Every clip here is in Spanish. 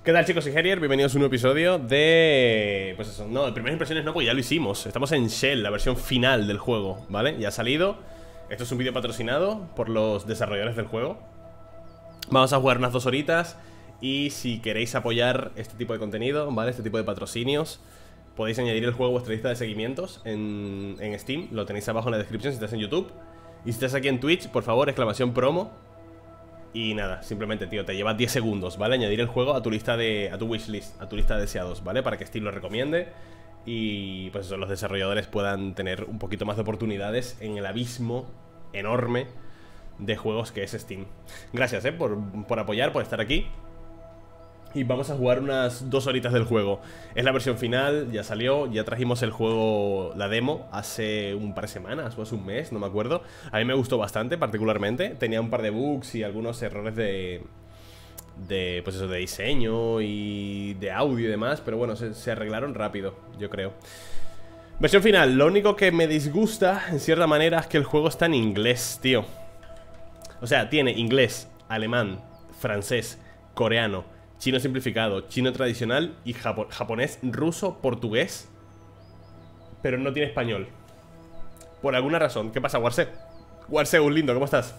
¿Qué tal, chicos? Soy Herier, bienvenidos a un nuevo episodio de... Pues eso, no, de primeras impresiones no, porque ya lo hicimos. Estamos en Shell, la versión final del juego, ¿vale? Ya ha salido. Esto es un vídeo patrocinado por los desarrolladores del juego. Vamos a jugar unas 2 horitas. Y si queréis apoyar este tipo de contenido, ¿vale? Este tipo de patrocinios, podéis añadir el juego a vuestra lista de seguimientos en Steam. Lo tenéis abajo en la descripción si estás en YouTube. Y si estás aquí en Twitch, por favor, exclamación promo. Y nada, simplemente, tío, te lleva 10 segundos, ¿vale? Añadir el juego a tu lista de... a tu wishlist, a tu lista de deseados, ¿vale? Para que Steam lo recomiende y, pues eso, los desarrolladores puedan tener un poquito más de oportunidades en el abismo enorme de juegos que es Steam. Gracias, por apoyar, por estar aquí. Y vamos a jugar unas 2 horitas del juego. Es la versión final, ya salió. Ya trajimos el juego, la demo, hace un par de semanas o hace un mes, no me acuerdo. A mí me gustó bastante, particularmente. Tenía un par de bugs y algunos errores pues eso, de diseño y de audio y demás. Pero bueno, se arreglaron rápido, yo creo. Versión final, lo único que me disgusta, en cierta manera, es que el juego está en inglés, tío. O sea, tiene inglés, alemán, francés, coreano, chino simplificado, chino tradicional y japonés, ruso, portugués. Pero no tiene español. Por alguna razón. ¿Qué pasa, Warse? Warseus, lindo, ¿cómo estás?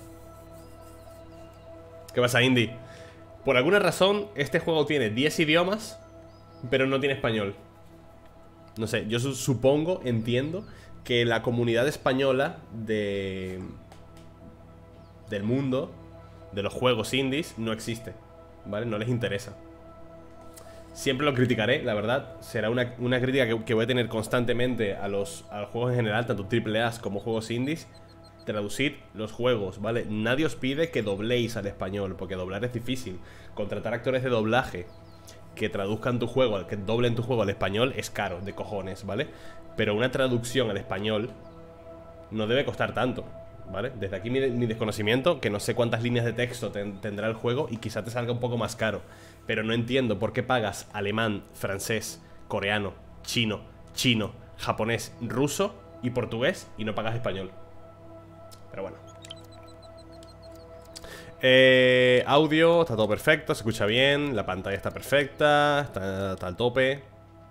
¿Qué pasa, Indy? Por alguna razón, este juego tiene 10 idiomas, pero no tiene español. No sé, yo supongo, entiendo que la comunidad española del mundo, de los juegos indies, no existe, ¿vale? No les interesa. Siempre lo criticaré, la verdad. Será una crítica que voy a tener constantemente a los juegos en general, tanto AAA como juegos indies. Traducid los juegos, ¿vale? Nadie os pide que dobléis al español, porque doblar es difícil. Contratar actores de doblaje que traduzcan tu juego, que doblen tu juego al español es caro, de cojones, ¿vale? Pero una traducción al español no debe costar tanto, ¿vale? Desde aquí mi desconocimiento, que no sé cuántas líneas de texto tendrá el juego y quizá te salga un poco más caro. Pero no entiendo por qué pagas alemán, francés, coreano, chino, japonés, ruso y portugués y no pagas español. Pero bueno. Audio, está todo perfecto, se escucha bien, la pantalla está perfecta, está al tope.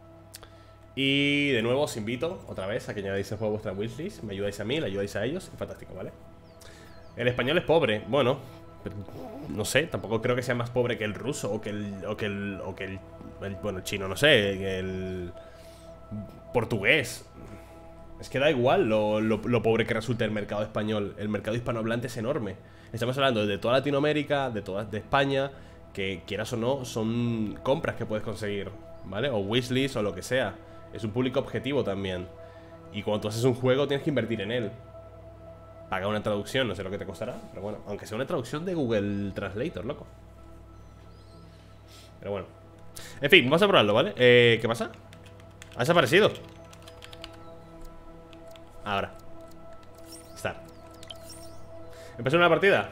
Y de nuevo os invito otra vez a que añadáis el juego a vuestra wishlist. Me ayudáis a mí, le ayudáis a ellos, es fantástico, ¿vale? El español es pobre, bueno, no sé, tampoco creo que sea más pobre que el ruso o que el bueno, el chino, no sé, el portugués. Es que da igual lo pobre que resulte el mercado español. El mercado hispanohablante es enorme. Estamos hablando de toda Latinoamérica, de España, que quieras o no, son compras que puedes conseguir, ¿vale? O wishlist o lo que sea. Es un público objetivo también. Y cuando tú haces un juego tienes que invertir en él. Paga una traducción, no sé lo que te costará, pero bueno, aunque sea una traducción de Google Translator, loco. Pero bueno. En fin, vamos a probarlo, ¿vale? ¿Qué pasa? Ha desaparecido. Ahora. Está. ¿Empezó una partida?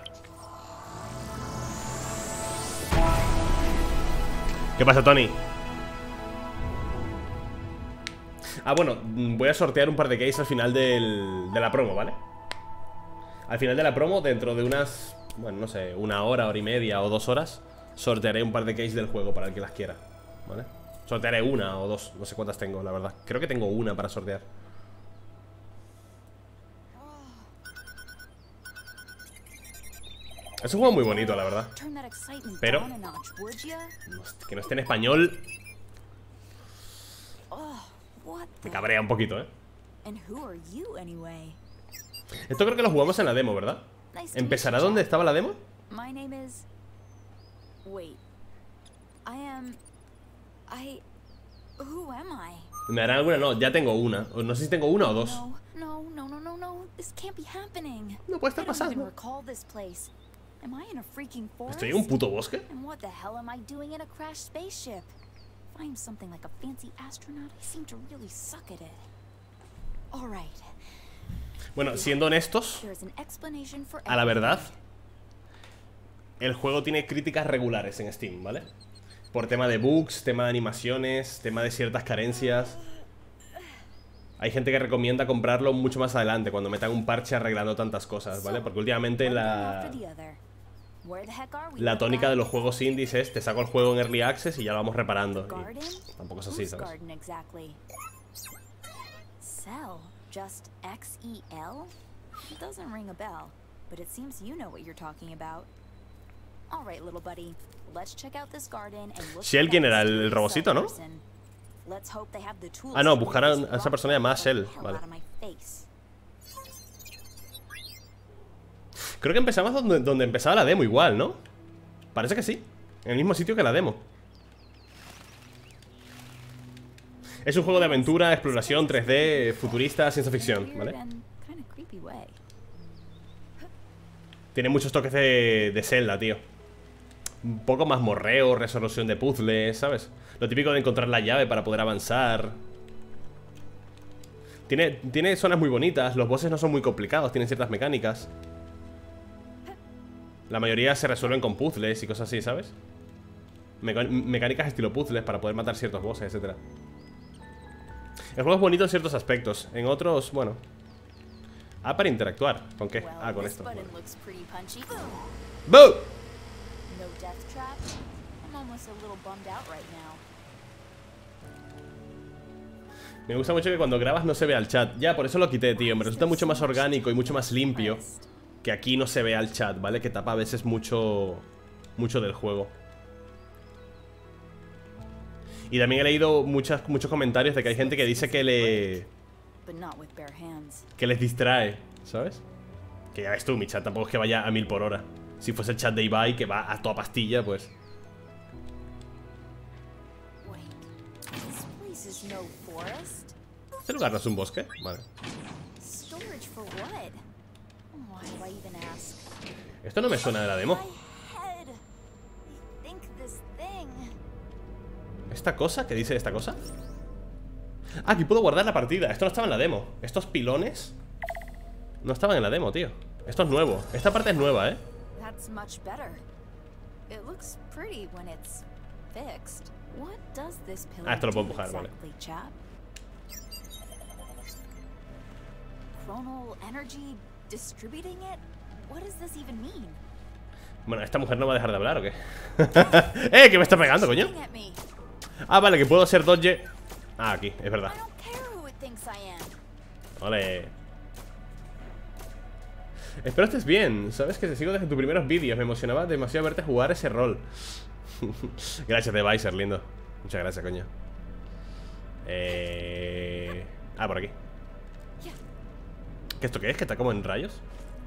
¿Qué pasa, Tony? Ah, bueno, voy a sortear un par de keys al final de la promo, ¿vale? Al final de la promo, dentro de unas... bueno, no sé, 1 hora, hora y media o 2 horas, sortearé un par de keys del juego para el que las quiera, ¿vale? Sortearé 1 o 2, no sé cuántas tengo, la verdad. Creo que tengo 1 para sortear. Es un juego muy bonito, la verdad. Pero que no esté en español me cabrea un poquito, ¿eh? Esto creo que lo jugamos en la demo, ¿verdad? ¿Empezará donde estaba la demo? ¿Me darán alguna? No, ya tengo 1. No sé si tengo 1 o 2. No puede estar pasando. ¿Estoy en un puto bosque? Bueno, siendo honestos, a la verdad, el juego tiene críticas regulares en Steam, ¿vale? Por tema de bugs, tema de animaciones, tema de ciertas carencias. Hay gente que recomienda comprarlo mucho más adelante, cuando metan un parche arreglando tantas cosas, ¿vale? Porque últimamente La tónica de los juegos indies es te saco el juego en Early Access y ya lo vamos reparando. Y tampoco es así, ¿sabes? Cell, just X-E-L? It doesn't ring a bell, but it seems you know what you're talking about. All right, little buddy, let's check out this garden and look. Shell, ¿quién era? El robocito, ¿no? Ah, no, buscar a esa persona llamada Shell. Vale. Creo que empezamos donde empezaba la demo igual, ¿no? Parece que sí. En el mismo sitio que la demo. Es un juego de aventura, exploración, 3D, futurista, ciencia ficción, ¿vale? Tiene muchos toques de Zelda, tío. Un poco más morreo, resolución de puzzles, ¿sabes? Lo típico de encontrar la llave para poder avanzar. Tiene zonas muy bonitas. Los bosses no son muy complicados, tienen ciertas mecánicas. La mayoría se resuelven con puzzles y cosas así, ¿sabes? Mecánicas estilo puzzles para poder matar ciertos bosses, etc. El juego es bonito en ciertos aspectos. En otros, bueno. Ah, para interactuar. ¿Con qué? Ah, con esto. Bueno. ¡Boo! Me gusta mucho que cuando grabas no se vea el chat. Ya, por eso lo quité, tío. Me resulta mucho más orgánico y mucho más limpio que aquí no se vea el chat, ¿vale? Que tapa a veces mucho del juego. Y también he leído muchos comentarios de que hay gente que dice que les distrae, ¿sabes? Que ya ves tú, mi chat tampoco es que vaya a 1000 por hora. Si fuese el chat de Ibai, que va a toda pastilla, pues... ¿Este lugar no es un bosque? Vale. Esto no me suena de la demo. ¿Esta cosa? ¿Qué dice esta cosa? Ah, aquí puedo guardar la partida. Esto no estaba en la demo. Estos pilones no estaban en la demo, tío. Esto es nuevo. Esta parte es nueva, ¿eh? Ah, esto lo puedo empujar, vale. Bueno, ¿esta mujer no va a dejar de hablar o qué? ¿Qué me está pegando, coño? Ah, vale, que puedo hacer dodge. Ah, aquí, es verdad. Vale. Espero estés bien. Sabes que te sigo desde tus primeros vídeos. Me emocionaba demasiado verte jugar ese rol. Gracias, Deviser, lindo. Muchas gracias, coño. Ah, por aquí. ¿Qué esto qué es? ¿Que está como en rayos?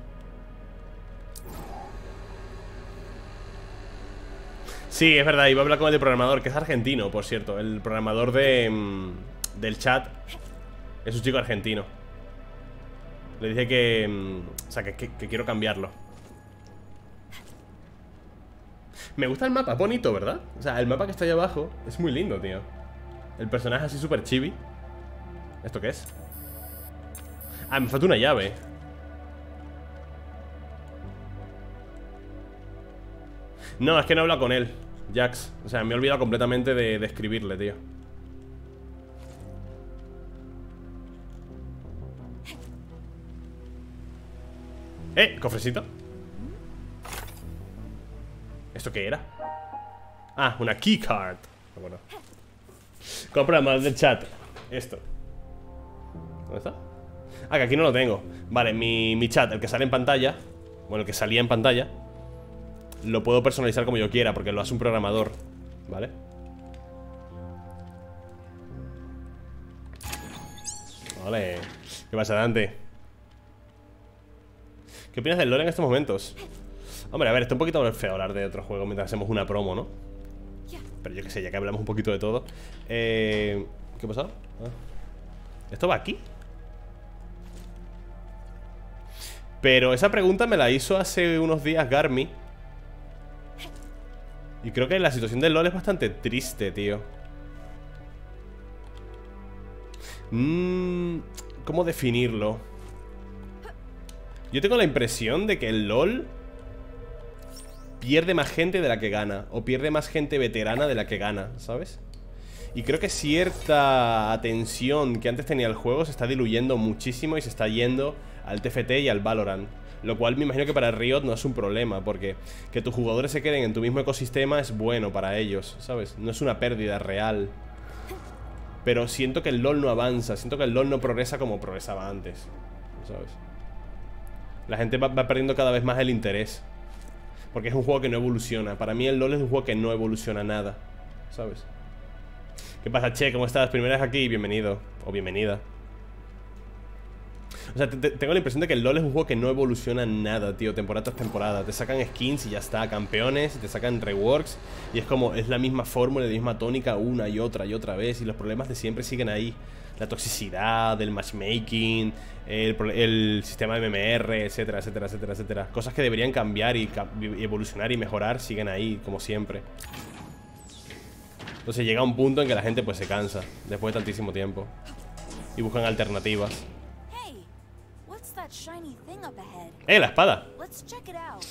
Sí, es verdad, iba a hablar con el programador, que es argentino, por cierto. El programador del chat es un chico argentino. Le dije que... o sea, que quiero cambiarlo. Me gusta el mapa, bonito, ¿verdad? O sea, el mapa que está ahí abajo es muy lindo, tío. El personaje así súper chibi. ¿Esto qué es? Ah, me falta una llave. No, es que no he hablado con él, Jax. O sea, me he olvidado completamente de escribirle, tío. Cofrecito. ¿Esto qué era? Ah, una keycard. Bueno. Compra más del chat. Esto. ¿Dónde está? Ah, que aquí no lo tengo. Vale, mi chat, el que sale en pantalla. Bueno, el que salía en pantalla, lo puedo personalizar como yo quiera, porque lo hace un programador. ¿Vale? Vale. ¿Qué pasa, Dante? ¿Qué opinas del lore en estos momentos? Hombre, a ver, está un poquito feo hablar de otro juego mientras hacemos una promo, ¿no? Pero yo qué sé, ya que hablamos un poquito de todo. ¿Qué ha pasado? Ah. ¿Esto va aquí? Pero esa pregunta me la hizo hace unos días Garmi. Y creo que la situación del LoL es bastante triste, tío. ¿Cómo definirlo? Yo tengo la impresión de que el LoL pierde más gente de la que gana, o pierde más gente veterana de la que gana, ¿sabes? Y creo que cierta atención que antes tenía el juego se está diluyendo muchísimo y se está yendo al TFT y al Valorant. Lo cual me imagino que para Riot no es un problema, porque que tus jugadores se queden en tu mismo ecosistema es bueno para ellos, ¿sabes? No es una pérdida real. Pero siento que el LoL no avanza, siento que el LoL no progresa como progresaba antes, ¿sabes? La gente va perdiendo cada vez más el interés, porque es un juego que no evoluciona. Para mí el LoL es un juego que no evoluciona nada, ¿sabes? ¿Qué pasa, Che? ¿Cómo estás? Primera vez aquí, bienvenido. O bienvenida. O sea, tengo la impresión de que el LoL es un juego que no evoluciona nada, tío, temporada tras temporada. Te sacan skins y ya está, campeones, te sacan reworks. Y es como, es la misma fórmula, la misma tónica una y otra vez. Y los problemas de siempre siguen ahí. La toxicidad, el matchmaking, el sistema de MMR, etcétera, etcétera, etcétera, etcétera. Cosas que deberían cambiar y evolucionar y mejorar siguen ahí, como siempre. Entonces llega un punto en que la gente pues se cansa después de tantísimo tiempo y buscan alternativas. Hey, what's that shiny thing up ahead? La espada. Let's check it out.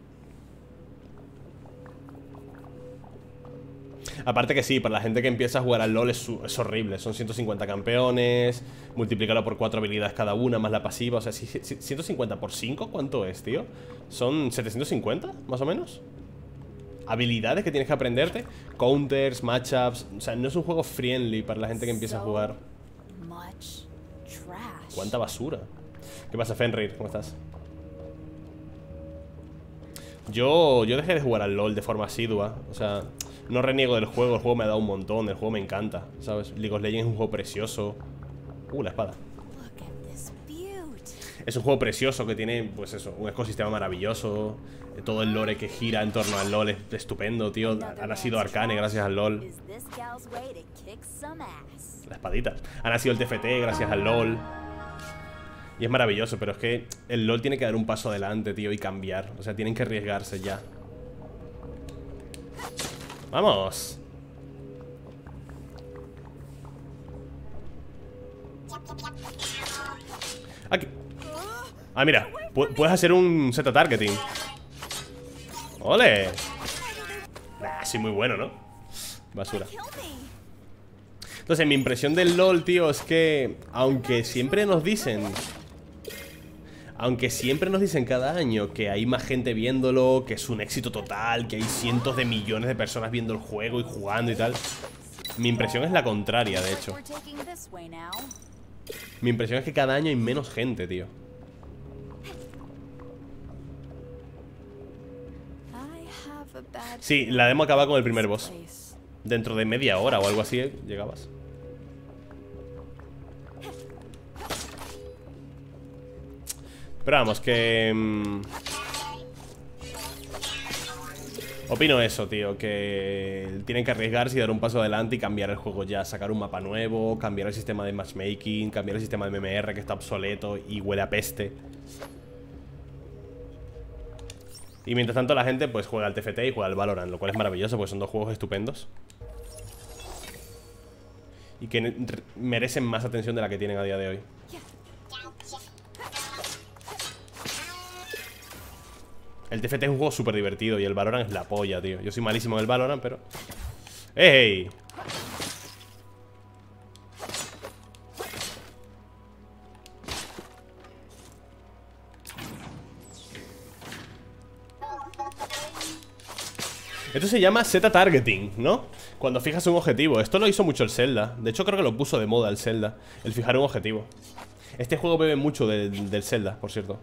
Aparte que sí, para la gente que empieza a jugar al LoL es horrible. Son 150 campeones, multiplícalo por 4 habilidades cada una, más la pasiva. O sea, 150 por 5, ¿cuánto es, tío? ¿Son 750, más o menos? Habilidades que tienes que aprenderte, counters, matchups. O sea, no es un juego friendly para la gente que empieza a jugar. Cuánta basura. ¿Qué pasa, Fenrir? ¿Cómo estás? Yo dejé de jugar al LoL de forma asidua. O sea, no reniego del juego. El juego me ha dado un montón. El juego me encanta, ¿sabes? League of Legends es un juego precioso. La espada. Es un juego precioso que tiene, pues eso, un ecosistema maravilloso. Todo el lore que gira en torno al LoL es estupendo, tío. Ha nacido Arcane gracias al LoL. La espadita. Ha nacido el TFT gracias al LoL. Y es maravilloso, pero es que el LoL tiene que dar un paso adelante, tío, y cambiar. O sea, tienen que arriesgarse ya. ¡Vamos! Aquí. Ah, mira, puedes hacer un Z targeting. ¡Ole! Sí, muy bueno, ¿no? Basura. Entonces, mi impresión del LoL, tío, es que aunque siempre nos dicen cada año que hay más gente viéndolo, que es un éxito total, que hay cientos de millones de personas viendo el juego y jugando y tal, mi impresión es la contraria, de hecho. Mi impresión es que cada año hay menos gente, tío. Sí, la demo acaba con el primer boss. Dentro de media hora o algo así, llegabas. Pero vamos, que... opino eso, tío, que tienen que arriesgarse y dar un paso adelante y cambiar el juego ya. Sacar un mapa nuevo, cambiar el sistema de matchmaking, cambiar el sistema de MMR que está obsoleto y huele a peste. Y mientras tanto la gente pues juega al TFT y juega al Valorant, lo cual es maravilloso porque son dos juegos estupendos y que merecen más atención de la que tienen a día de hoy. El TFT es un juego súper divertido y el Valorant es la polla, tío. Yo soy malísimo en el Valorant, pero... ¡Ey! Esto se llama Z-targeting, ¿no? Cuando fijas un objetivo. Esto lo hizo mucho el Zelda. De hecho creo que lo puso de moda el Zelda, el fijar un objetivo. Este juego bebe mucho del Zelda, por cierto.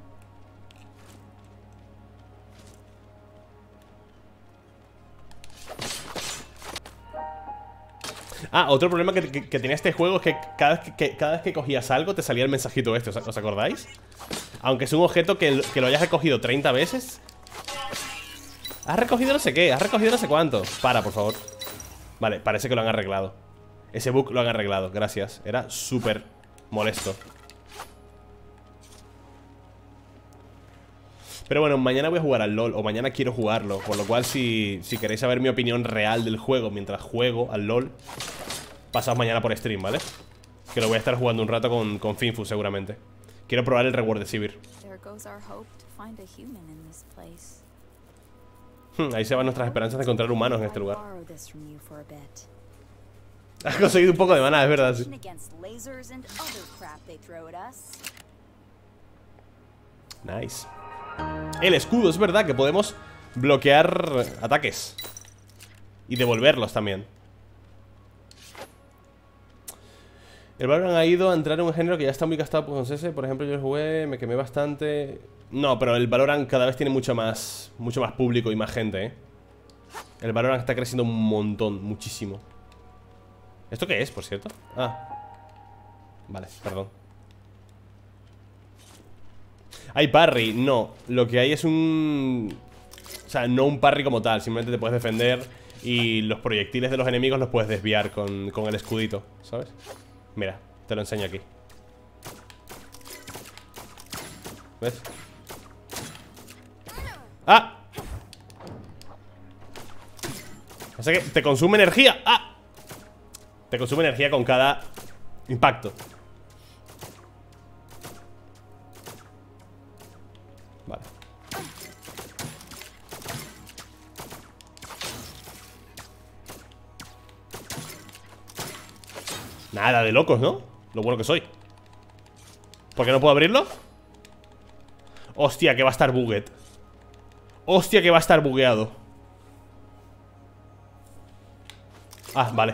Ah, otro problema que tenía este juego es que cada vez que cogías algo te salía el mensajito este, ¿os acordáis? Aunque es un objeto que lo hayas recogido 30 veces. Has recogido no sé qué, has recogido no sé cuánto. Para, por favor. Vale, parece que lo han arreglado. Ese bug lo han arreglado, gracias. Era súper molesto. Pero bueno, mañana voy a jugar al LoL. O mañana quiero jugarlo. Por lo cual, si queréis saber mi opinión real del juego mientras juego al LoL, pasaos mañana por stream, ¿vale? Que lo voy a estar jugando un rato con Finfu seguramente. Quiero probar el reward de Sivir. Ahí se van nuestras esperanzas de encontrar humanos en este lugar. Has conseguido un poco de maná, es verdad, sí. Nice. El escudo, es verdad que podemos bloquear ataques y devolverlos también. El Valorant ha ido a entrar en un género que ya está muy gastado por ese. Por ejemplo, yo jugué, me quemé bastante. No, pero el Valorant cada vez tiene mucho más público y más gente, ¿eh? El Valorant está creciendo un montón, muchísimo. ¿Esto qué es, por cierto? Ah, vale, perdón. ¿Hay parry? No, lo que hay es un... O sea, no un parry como tal. Simplemente te puedes defender y los proyectiles de los enemigos los puedes desviar con el escudito, ¿sabes? Mira, te lo enseño aquí. ¿Ves? ¡Ah! O sea que te consume energía. ¡Ah! Te consume energía con cada impacto. Vale. Nada de locos, ¿no? Lo bueno que soy. ¿Por qué no puedo abrirlo? Hostia, que va a estar bugged. Hostia, que va a estar bugueado. Ah, vale.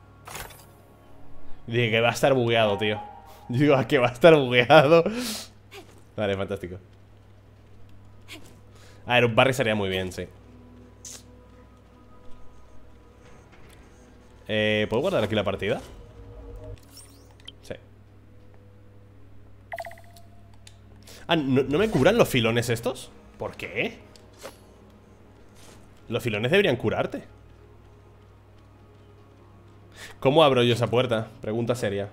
Dije que va a estar bugueado, tío. Digo, que va a estar bugueado. Vale, fantástico. A ver, un parry sería muy bien, sí. ¿Puedo guardar aquí la partida? Sí. Ah, ¿no me curan los filones estos? ¿Por qué? Los filones deberían curarte. ¿Cómo abro yo esa puerta? Pregunta seria.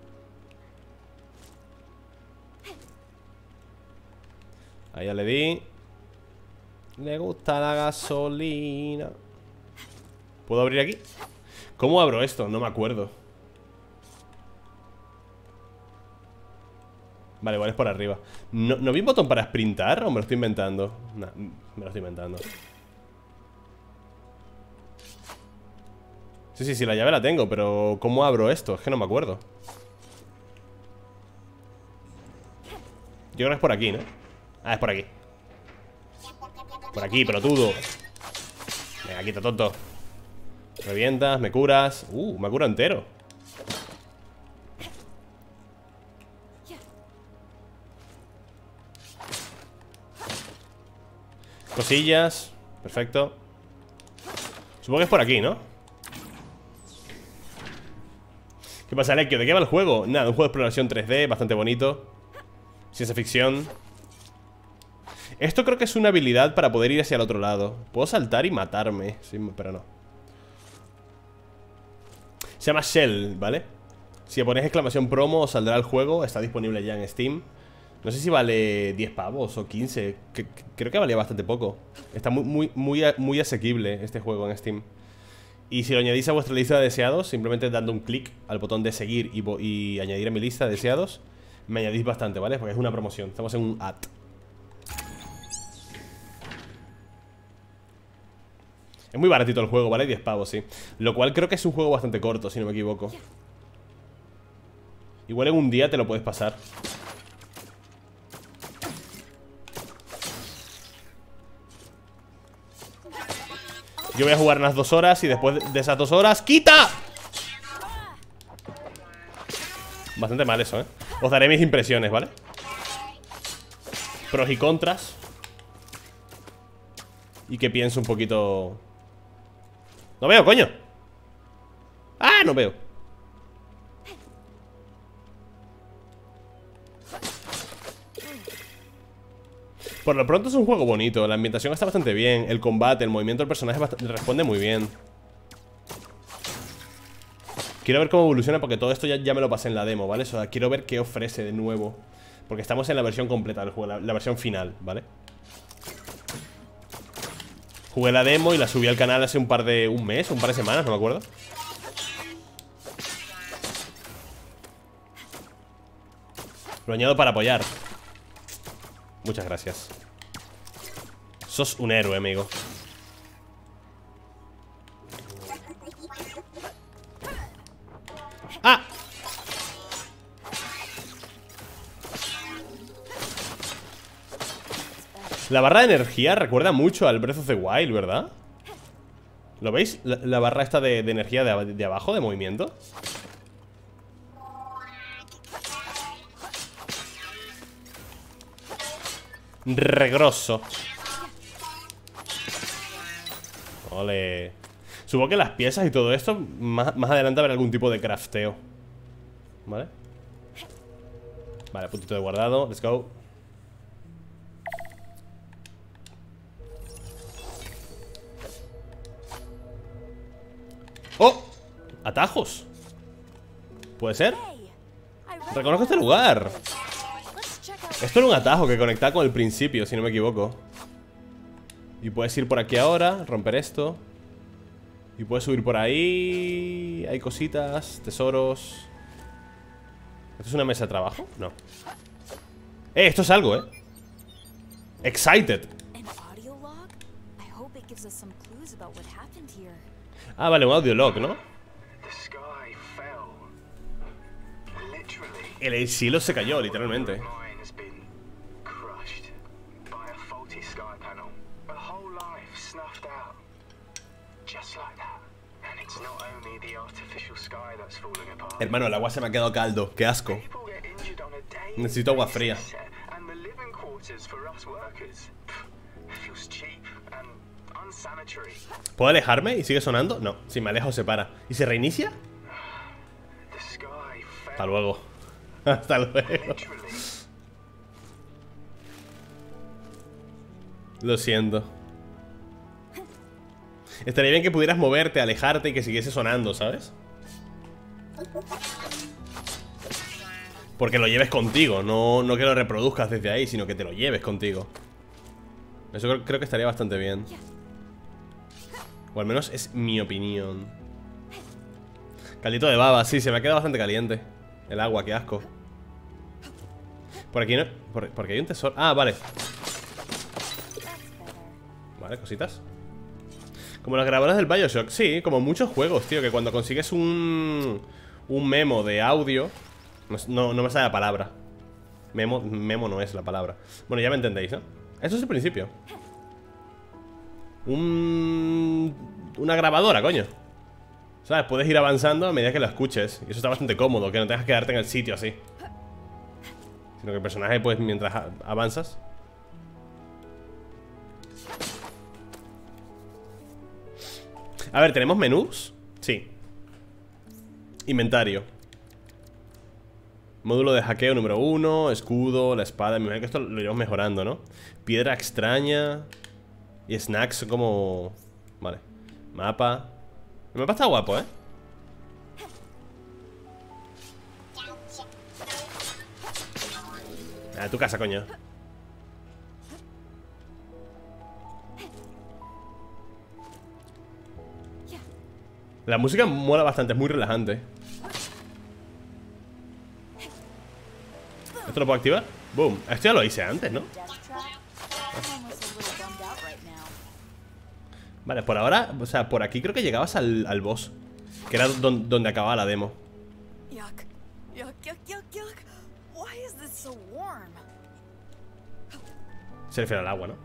Ahí ya le di. Le gusta la gasolina. ¿Puedo abrir aquí? ¿Cómo abro esto? No me acuerdo. Vale, igual es por arriba. ¿No vi un botón para sprintar o me lo estoy inventando? No, me lo estoy inventando. Sí, la llave la tengo, pero ¿cómo abro esto? Es que no me acuerdo. Yo creo que es por aquí, ¿no? Ah, es por aquí. Por aquí, pelotudo. Venga, quita, tonto. Revientas, me curas. Me cura entero. Cosillas. Perfecto. Supongo que es por aquí, ¿no? ¿Qué pasa, Alekio? ¿De qué va el juego? Nada, un juego de exploración 3D, bastante bonito. Ciencia ficción. Esto creo que es una habilidad para poder ir hacia el otro lado. Puedo saltar y matarme, sí, pero no. Se llama Shell, ¿vale? Si pones exclamación promo saldrá el juego. Está disponible ya en Steam. No sé si vale 10 pavos o 15. Creo que valía bastante poco. Está muy asequible este juego en Steam. Y si lo añadís a vuestra lista de deseados, simplemente dando un clic al botón de seguir y añadir a mi lista de deseados, me añadís bastante, ¿vale? Porque es una promoción, estamos en un ad. Es muy baratito el juego, ¿vale? 10 pavos, sí. Lo cual creo que es un juego bastante corto, si no me equivoco. Igual en un día te lo puedes pasar. Yo voy a jugar unas 2 horas y después de esas 2 horas... ¡Quita! Bastante mal eso, ¿eh? Os daré mis impresiones, ¿vale? Pros y contras. Y que pienso un poquito... ¡No veo, coño! ¡Ah, no veo! Por lo pronto es un juego bonito. La ambientación está bastante bien. El combate, el movimiento del personaje responde muy bien. Quiero ver cómo evoluciona porque todo esto ya me lo pasé en la demo, ¿vale? O sea, quiero ver qué ofrece de nuevo. Porque estamos en la versión completa del juego, la versión final, ¿vale? Jugué la demo y la subí al canal hace un par de semanas, no me acuerdo. Lo añado para apoyar. Muchas gracias. Sos un héroe, amigo. ¿Qué? La barra de energía recuerda mucho al Breath of the Wild, ¿verdad? ¿Lo veis? La barra esta de energía de abajo, de movimiento. Regroso. Ole. Supongo que las piezas y todo esto más adelante habrá algún tipo de crafteo. ¿Vale? Vale, puntito de guardado. Let's go. ¡Oh! ¡Atajos! ¿Puede ser? Reconozco este lugar. Esto era un atajo que conectaba con el principio, si no me equivoco. Y puedes ir por aquí ahora, romper esto. Y puedes subir por ahí. Hay cositas, tesoros. ¿Esto es una mesa de trabajo? No. Esto es algo, Excited. Ah, vale, un audiolog, ¿no? El cielo se cayó, literalmente. Hermano, el agua se me ha quedado caldo. Qué asco. Necesito agua fría. ¿Puedo alejarme y sigue sonando? No, si me alejo se para. ¿Y se reinicia? Hasta luego. Hasta luego. Lo siento. Estaría bien que pudieras moverte, alejarte y que siguiese sonando, ¿sabes? Porque lo lleves contigo, no que lo reproduzcas desde ahí, sino que te lo lleves contigo. Eso creo que estaría bastante bien. O al menos es mi opinión. Caldito de baba, sí, se me ha quedado bastante caliente. El agua, qué asco. Por aquí no... Porque hay un tesoro... Ah, vale. Vale, cositas. Como las grabadoras del BioShock. Sí, como muchos juegos, tío. Que cuando consigues un memo de audio... No me sale la palabra. Memo no es la palabra. Bueno, ya me entendéis, ¿no? Eso es el principio. Una grabadora, coño. ¿Sabes? Puedes ir avanzando a medida que lo escuches. Y eso está bastante cómodo, que no tengas que quedarte en el sitio así. Sino que el personaje, pues, mientras avanzas. A ver, ¿tenemos menús? Sí. Inventario. Módulo de hackeo número 1. Escudo, la espada. Me imagino que esto lo iremos mejorando, ¿no? Piedra extraña. Y snacks como... Vale. Mapa. El mapa está guapo, ¿eh? A tu casa, coño. La música mola bastante, es muy relajante. ¿Esto lo puedo activar? Boom. Esto ya lo hice antes, ¿no? Vale, por ahora, o sea, por aquí creo que llegabas al boss. Que era donde acababa la demo. Se refiere al agua, ¿no?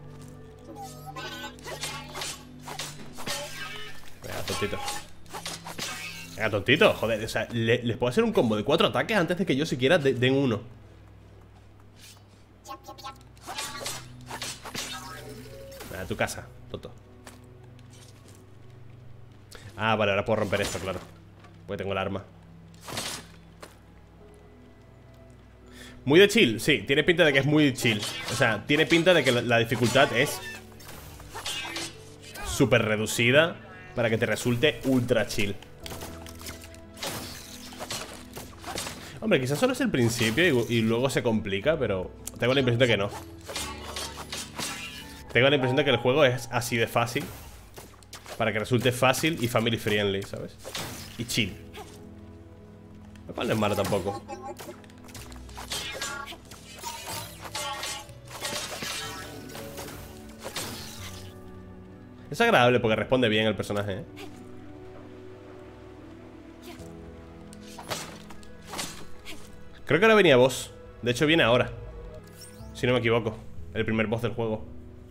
Venga, tontito. Venga, tontito, joder, o sea, les puedo hacer un combo de 4 ataques antes de que yo siquiera den uno. Venga, a tu casa, tonto. Ah, vale, ahora puedo romper esto, claro. Porque tengo el arma. Muy de chill, sí, tiene pinta de que es muy chill. O sea, tiene pinta de que la dificultad es súper reducida para que te resulte ultra chill. Hombre, quizás solo es el principio y luego se complica, pero tengo la impresión de que no. Tengo la impresión de que el juego es así de fácil para que resulte fácil y family friendly, ¿sabes? Y chill. Lo cual no es malo tampoco. Es agradable porque responde bien el personaje, ¿eh? Creo que ahora venía boss. De hecho viene ahora, si no me equivoco. El primer boss del juego.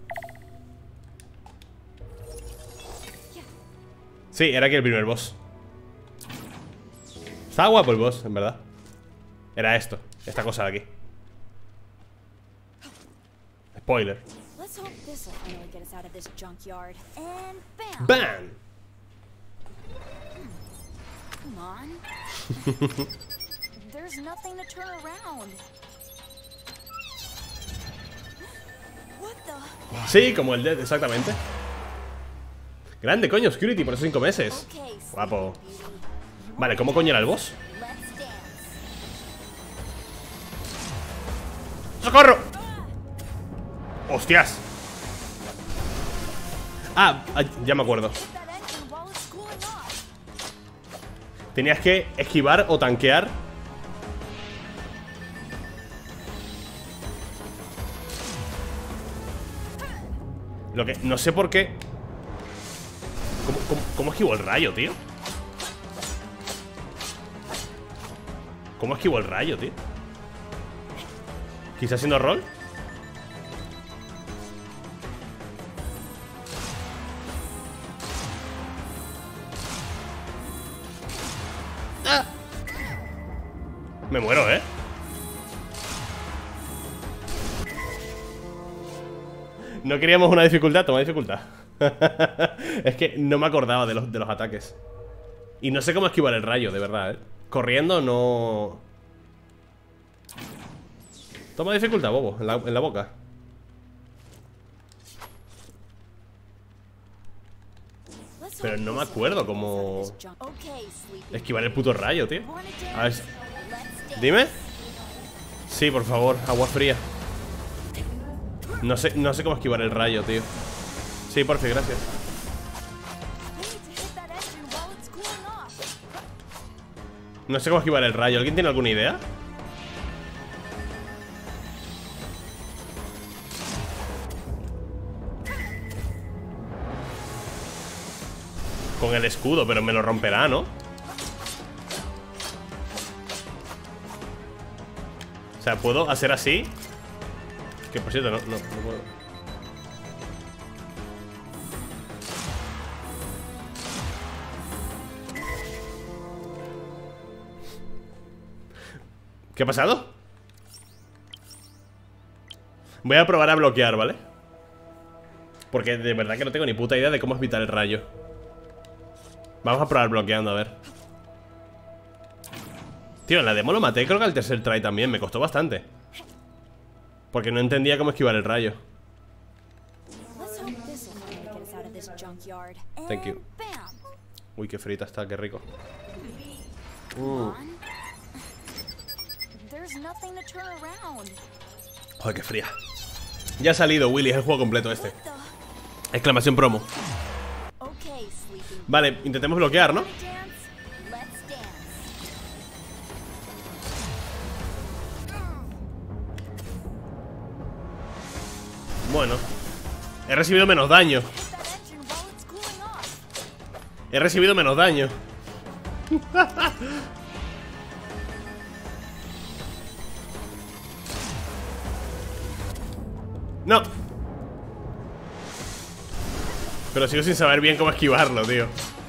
Sí, era aquí el primer boss. Estaba guapo el boss, en verdad. Era esto, esta cosa de aquí. Spoiler. Let's hope this'll finally get us out of this junkyard. And bam! ¡Bam! Come on. There's nothing to turn around. What the? Sí, como el Dead, exactamente. Grande, coño, Security, por esos 5 meses. Okay, Guapo. Sleepy Beauty. Vale, ¿cómo coño era el boss? Let's dance. ¡Socorro! ¡Hostias! Ya me acuerdo. Hit that engine while it's cooling off. Tenías que esquivar o tanquear. Lo que... No sé por qué. ¿Cómo esquivo el rayo, tío? ¿Cómo esquivo el rayo, tío? ¿Quizás haciendo rol? Me muero, ¿eh? No queríamos una dificultad, toma dificultad. Es que no me acordaba de los ataques. Y no sé cómo esquivar el rayo, de verdad, ¿eh? Corriendo no... Toma dificultad, bobo, en la boca. Let's Pero hope no me this'll acuerdo get us out of cómo this junk- Okay, Sleepy esquivar el puto rayo, tío. Wanna A ver, dance? Let's dance. dime. Sí, por favor, agua fría. No sé cómo esquivar el rayo, tío. Sí, por fin, gracias. We need to hit that engine while it's cooling off. No sé cómo esquivar el rayo. ¿Alguien tiene alguna idea? Con el escudo, pero me lo romperá, ¿no? O sea, ¿puedo hacer así? Que por cierto, no puedo. ¿Qué ha pasado? Voy a probar a bloquear, ¿vale? Porque de verdad que no tengo ni puta idea de cómo evitar el rayo. Vamos a probar bloqueando, a ver. Tío, en la demo lo maté, creo que al tercer try también. Me costó bastante. Porque no entendía cómo esquivar el rayo. Let's hope this'll finally get us out of this junkyard. Thank you. And bam! Uy, qué frita está, qué rico. On. There's nothing to turn around. Joder, qué fría. Ya ha salido, Willy, es el juego completo este. What the? Exclamación promo. Okay, Sleepy. Vale, intentemos bloquear, ¿no? Wanna dance? Let's dance. Bueno. He recibido menos daño. Hit that engine while it's cooling off. He recibido menos daño. No. Pero sigo sin saber bien cómo esquivarlo, tío.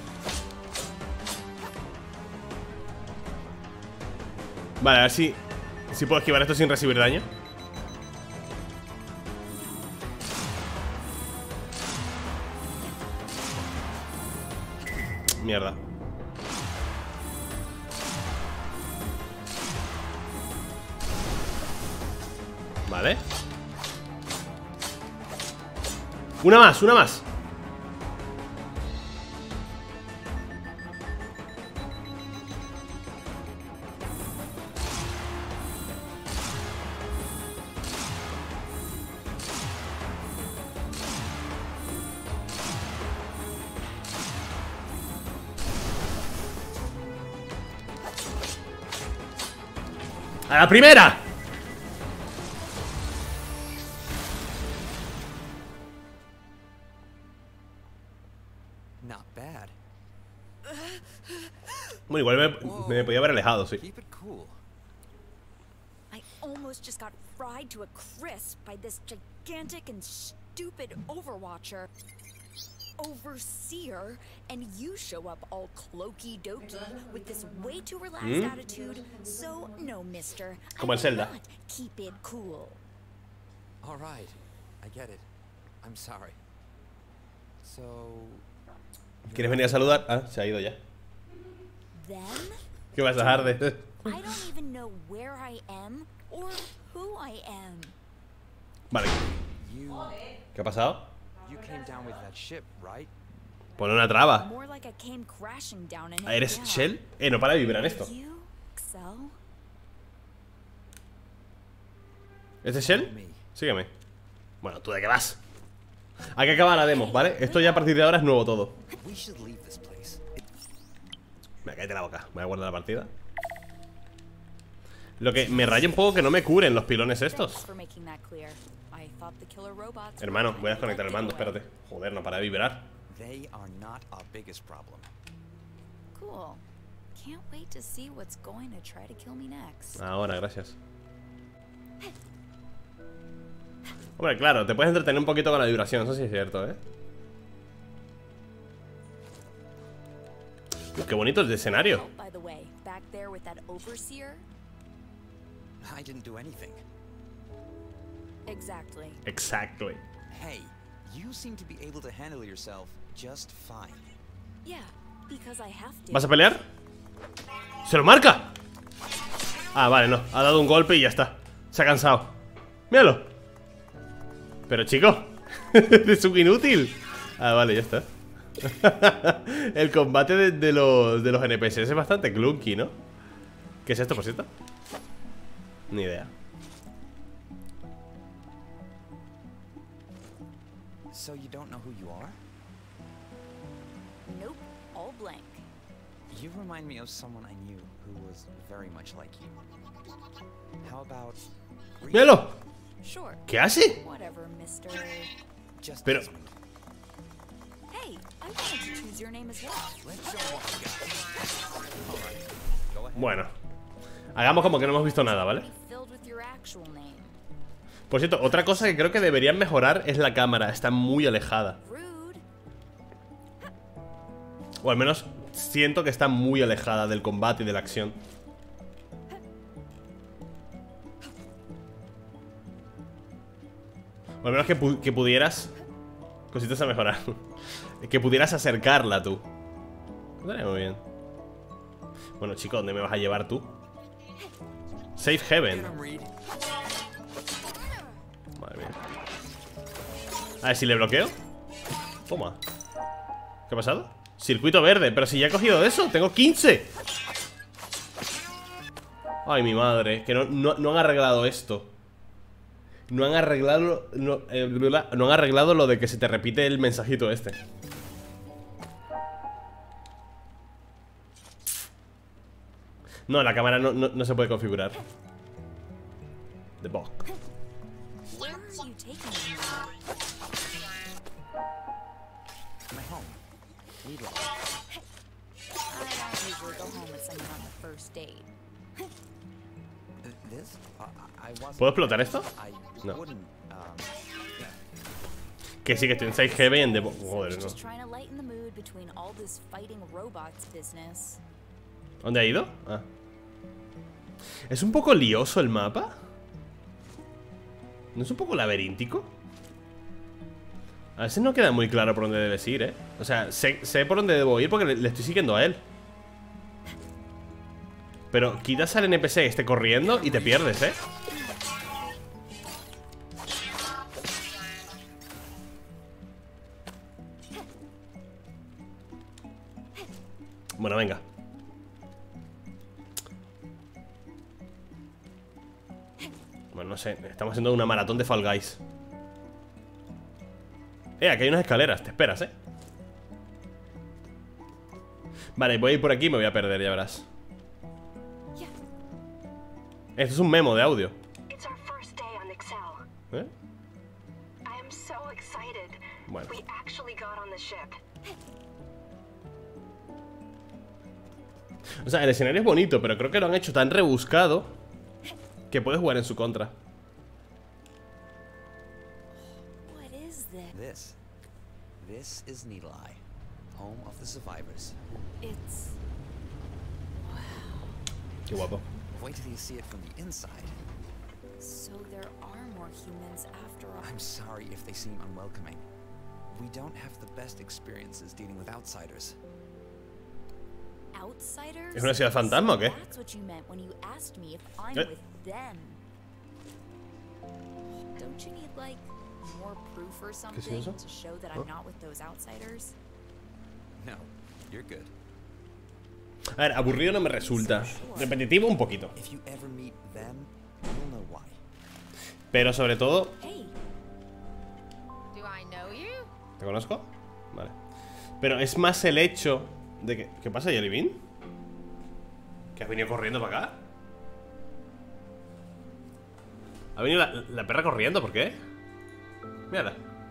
Vale, a ver si puedo esquivar esto sin recibir daño. Mierda. Vale. Una más, una más. ¡A la primera! Not bad. Bueno, igual me podía haber alejado, sí. Keep it cool. I almost just got fried to a crisp by this gigantic and stupid Overwatcher. Overseer, and you show up all cloaky dokey with this way too relaxed attitude. So no, mister. Como en Zelda. Keep it cool. All right, I get it. I'm sorry. So, ¿Quieres venir a saludar? Ah, se ha ido ya. Then ¿Qué vas a dejar de...? I don't even know where I am or who I am. Vale. you ¿Qué ha pasado? you came down with that ship, right? Pone una traba. More like I came crashing down and Ah, ¿eres yeah. Shell? No para de vibrar esto. You, Excel? ¿Este es Shell? Me. Sígueme. Bueno, ¿tú de qué vas? Hay que acabar la demo, ¿vale? Esto ya a partir de ahora es nuevo todo. We should leave this place. Me cállate la boca. Voy a guardar la partida. Lo que me raya un poco que no me curen los pilones estos. Thanks for making that clear. I thought the killer robots were Hermano, voy a kinda desconectar el mando, anyway. espérate. Joder, no para de vibrar. They are not our biggest problem. Cool. Can't wait to see what's going to try to kill me next. Ahora, gracias. Hombre, claro, te puedes entretener un poquito con la vibración, eso sí es cierto, ¿eh? Qué bonito el escenario. Oh, by the way, back there with that overseer? I didn't do anything. Exactly. Exactly. Hey, you seem to be able to handle yourself just fine. Yeah, because I have to. ¿Vas a pelear? ¡Se lo marca! Ah, vale, no. Ha dado un golpe y ya está. Se ha cansado. ¡Míralo! Pero, chico, es un inútil. Ah, vale, ya está. El combate de los NPCs es bastante clunky, ¿no? ¿Qué es esto, por cierto? Ni idea. So you don't know who you are? Nope, all blank. You remind me of someone I knew who was very much like you. How about ¡Míralo! Sure. ¿Qué hace? Whatever, mister. just Pero... Desmond? Hey, I wanted to choose your name as well. Let's show what we got. All right, go ahead. Bueno, hagamos como que no hemos visto nada, ¿vale? Be filled with your actual name. Por cierto, otra cosa que creo que deberían mejorar es la cámara. Está muy alejada. Rude. O al menos siento que está muy alejada del combate y de la acción. O al menos que pudieras... Cositas a mejorar. Que pudieras acercarla tú. Estaría muy bien. Bueno, chicos, ¿dónde me vas a llevar tú? Safe Heaven. Get 'em, Reed. Madre mía. A ver si le bloqueo. Toma. ¿Qué ha pasado? Circuito verde, pero si ya he cogido eso. Tengo 15. Ay, mi madre. Que no han arreglado esto. No han arreglado no han arreglado lo de que se te repite el mensajito este. No, la cámara no se puede configurar. The bug. Where are you taking me? My home. Needle. I don't usually go home with someone on the first date. This? I wasn't. ¿Puedo explotar esto? I No. wouldn't. Que sí, que estoy en Safe Heaven de... Joder, no. Just trying to lighten the mood between all this fighting robots business. ¿Dónde ha ido? Ah. ¿Es un poco lioso el mapa? ¿No es un poco laberíntico? A veces no queda muy claro por dónde debes ir, ¿eh? O sea, sé por dónde debo ir porque le estoy siguiendo a él. Pero quitas al NPC que esté corriendo y te pierdes, ¿eh? Bueno, venga. Bueno, no sé, estamos haciendo una maratón de Fall Guys. Aquí hay unas escaleras, te esperas, ¿eh? Vale, voy a ir por aquí y me voy a perder, ya verás. Esto es un memo de audio. It's our first day on Excel. ¿Eh? I am so excited. Bueno. We actually got on the ship. O sea, el escenario es bonito, pero creo que lo han hecho tan rebuscado que puedes jugar en su contra. What is this? This is Needle Eye, home of the survivors. It's... Qué guapo. Wait till you see it from the inside. So there are more humans after all. I'm sorry if they seem unwelcoming. We don't have the best experiences dealing with outsiders. Outsiders? ¿Es una ciudad fantasma o qué? That's what you meant when you asked me if I'm ¿Eh? with them. Don't you need, like, more proof or something eso? to show that I'm not with those outsiders? No, you're good. A ver, aburrido no me resulta. Repetitivo un poquito. If you ever meet them, you'll know why. Pero sobre todo... Hey, Do I know you? ¿Te conozco? Vale. Pero es más el hecho de que... ¿Qué pasa, Jellybean? ¿Que has venido corriendo para acá? ¿Ha venido la perra corriendo? ¿Por qué? Mírala.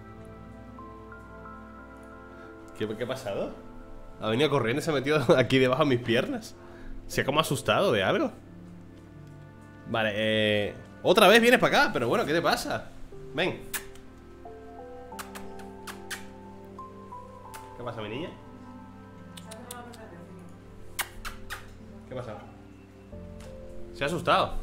¿Qué ha pasado? Ha venido corriendo y se ha metido aquí debajo de mis piernas. Se ha como asustado de algo. Vale, otra vez vienes para acá. Pero bueno, ¿qué te pasa? Ven. ¿Qué pasa, mi niña? ¿Qué pasa? Se ha asustado.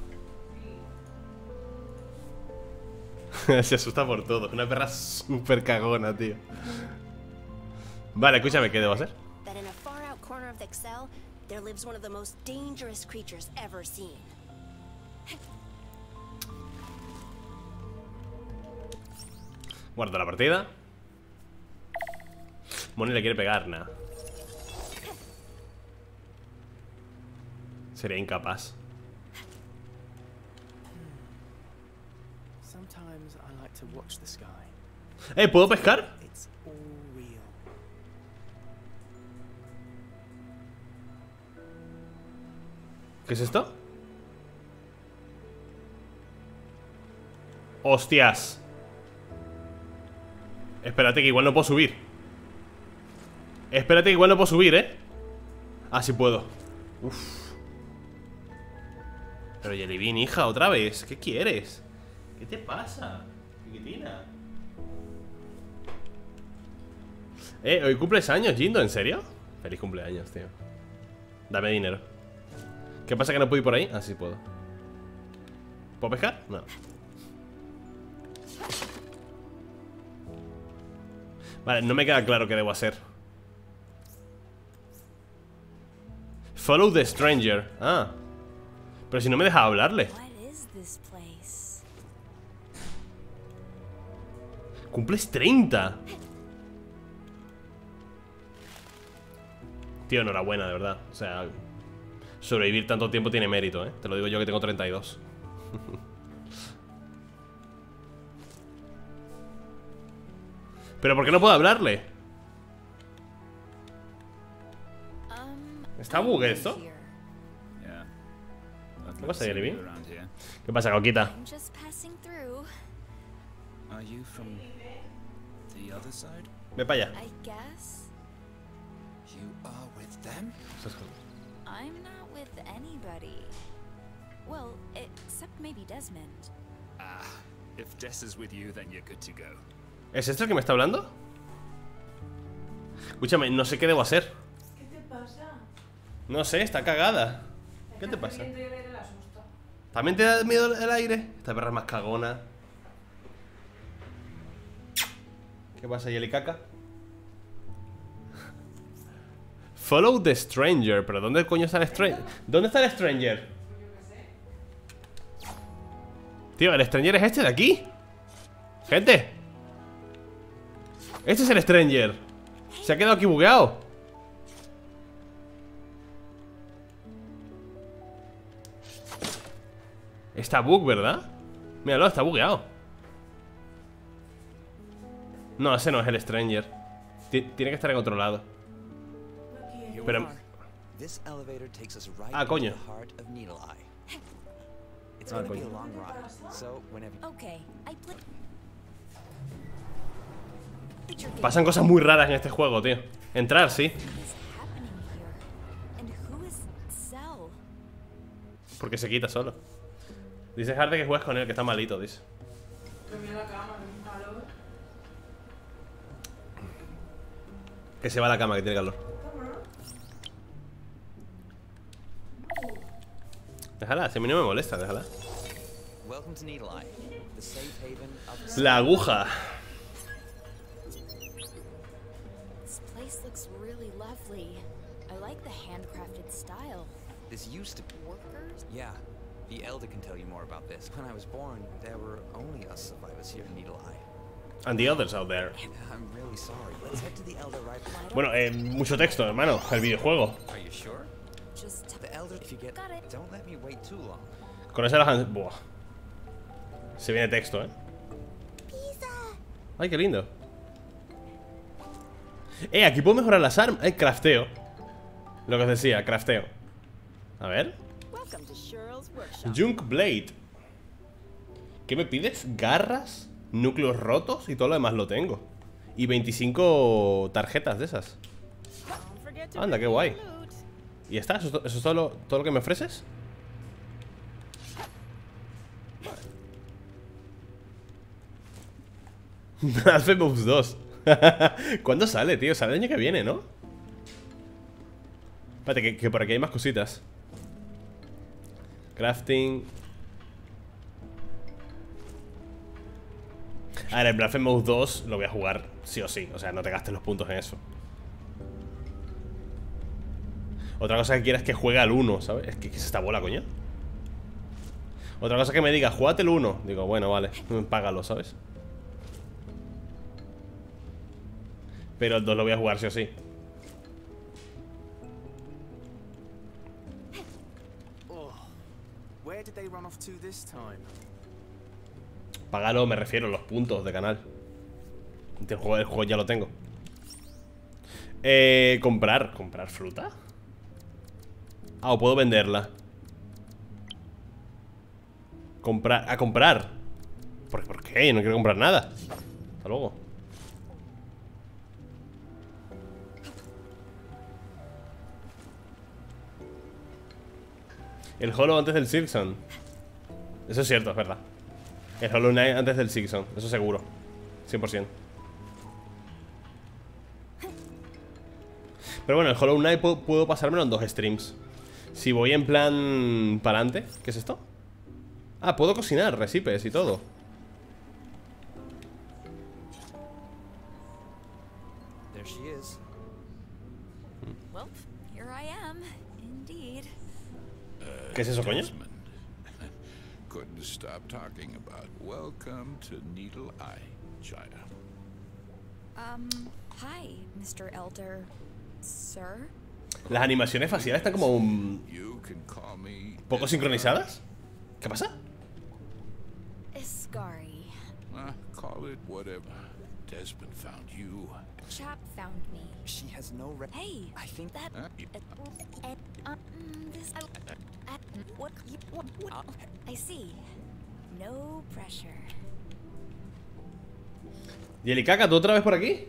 Se asusta por todo. Una perra súper cagona, tío. Vale, escúchame, ¿qué debo hacer? That in a far out corner of the Excel, there lives one of the most dangerous creatures ever seen. Guardo la partida. Moni le quiere pegar, nada. Sería incapaz. Sometimes I like to watch the sky. ¿Puedo pescar? It's all real. ¿Qué es esto? ¡Hostias! Espérate que igual no puedo subir. Espérate que igual no puedo subir, ¿eh? Ah, sí puedo. Uf. Pero Jellybean, hija, otra vez. ¿Qué quieres? ¿Qué te pasa, chiquitina? Hoy cumples años, Jindo, ¿en serio? Feliz cumpleaños, tío. Dame dinero. ¿Qué pasa que no puedo ir por ahí? Ah, sí puedo. ¿Puedo pescar? No. Vale, no me queda claro qué debo hacer. Follow the stranger. Ah. Pero si no me deja hablarle. what is this place? Cumples 30. Tío, enhorabuena, de verdad. O sea, sobrevivir tanto tiempo tiene mérito, ¿eh? Te lo digo yo que tengo 32. ¿Pero por qué no puedo hablarle? ¿Está bug esto? Yeah. ¿Qué pasa, Jellybean? Around here. ¿Qué pasa, Coquita? I'm just passing through. Are you from the other side? Ve para allá. I guess You are with them? I'm not with anybody. Well, except maybe Desmond. Ah, if Des is with you, then you're good to go. ¿Es este el que me está hablando? Escúchame, no sé qué debo hacer. ¿Qué te pasa? No sé, está cagada. ¿Qué te Está pasa? riendo y el aire la asusta. ¿También te da miedo el aire? Esta perra es más cagona. ¿Qué pasa, Yelicaca? Follow the stranger. ¿Pero dónde coño está el stranger? ¿Dónde está el stranger? Tío, el stranger es este de aquí. Gente. Este es el stranger. Se ha quedado aquí bugueado. Está bug, ¿verdad? Míralo, está bugueado. No, ese no es el stranger. Tiene que estar en otro lado. Here Pero- we are. This elevator takes us right Ah, coño. into the heart of Needle Eye. It's gonna be a coño. long ride, so whenever Okay, I play. Picture game. Pasan cosas muy raras en este juego, tío. Entrar, sí. What is happening here? And who is Cell? Porque se quita solo. Dice Hardy que juegues con él, que está malito, dice. Dormí en la cama, en un calor. Que se va a la cama, que tiene calor. Déjala, si a mí no me molesta, déjala. Welcome to Needle Eye, the safe haven of La aguja. This place looks really lovely. I like the handcrafted style. This used to be. Workers? Yeah, the Elder can tell you more about this. When I was born, there were only us survivors here in Needle Eye. And the others out there. I'm really sorry. Let's head to the Elder right now. Bueno, mucho texto, hermano. El videojuego. Are you sure? Just The Elder, if you get... got it. Don't let me wait too long. Con ese las... Buah. Se viene texto, Ay, qué lindo. Aquí puedo mejorar las armas. Crafteo. Lo que os decía, crafteo. A ver. Welcome to Cheryl's workshop. Junk Blade. ¿Qué me pides? Garras, núcleos rotos y todo lo demás lo tengo. Y 25 tarjetas de esas. Don't forget to Anda, qué bring guay. your loot. ¿Y ya está? ¿Eso es todo lo que me ofreces? Blasphemous 2. ¿Cuándo sale, tío? Sale el año que viene, ¿no? Espérate, que por aquí hay más cositas. Crafting. A ver, el Blasphemous 2 lo voy a jugar sí o sí. O sea, no te gastes los puntos en eso. Otra cosa que quieras es que juegue al 1, ¿sabes? Es que es esta bola, coño. Otra cosa que me diga, jugate el 1. Digo, bueno, vale, págalo, ¿sabes? Pero el 2 lo voy a jugar sí o sí. Oh, where did they run off to this time? Págalo, me refiero, los puntos de canal. El juego ya lo tengo. ¿Comprar fruta? Ah, o puedo venderla. Comprar. ¿Por qué? No quiero comprar nada. Hasta luego. El Hollow antes del Silksong. Eso es cierto, es verdad. El Hollow Knight antes del Silksong, eso seguro. 100%. Pero bueno, el Hollow Knight puedo pasármelo en 2 streams. Si voy en plan para adelante. ¿Qué es esto? Ah, puedo cocinar recipes y todo. There she is. Well, here I am, indeed. ¿Qué es eso, coño? Desmond. Couldn't stop talking about welcome to Needle Eye, China. Hi, Mr. Elder. Sir? Las animaciones faciales están como You can call me poco sincronizadas. ¿Qué pasa? Iscari. Call it whatever. Desmond found you. Chap found me. She has no Hey, I think that. This. What? I see. No pressure. Jellycaca, ¿tú otra vez por aquí?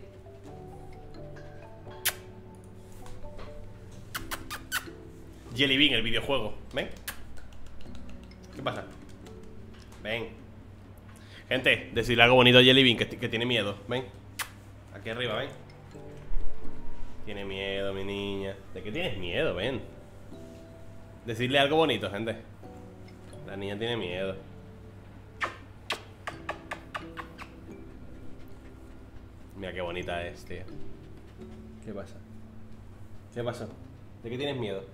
Jelly Bean, el videojuego. ¿Ven? ¿Qué pasa? Ven. Gente, decirle algo bonito a Jelly Bean, que tiene miedo. Ven. Aquí arriba, ven. Tiene miedo, mi niña. ¿De qué tienes miedo? Ven. Decirle algo bonito, gente. La niña tiene miedo. Mira qué bonita es, tío. ¿Qué pasa? ¿Qué pasó? ¿De qué tienes miedo?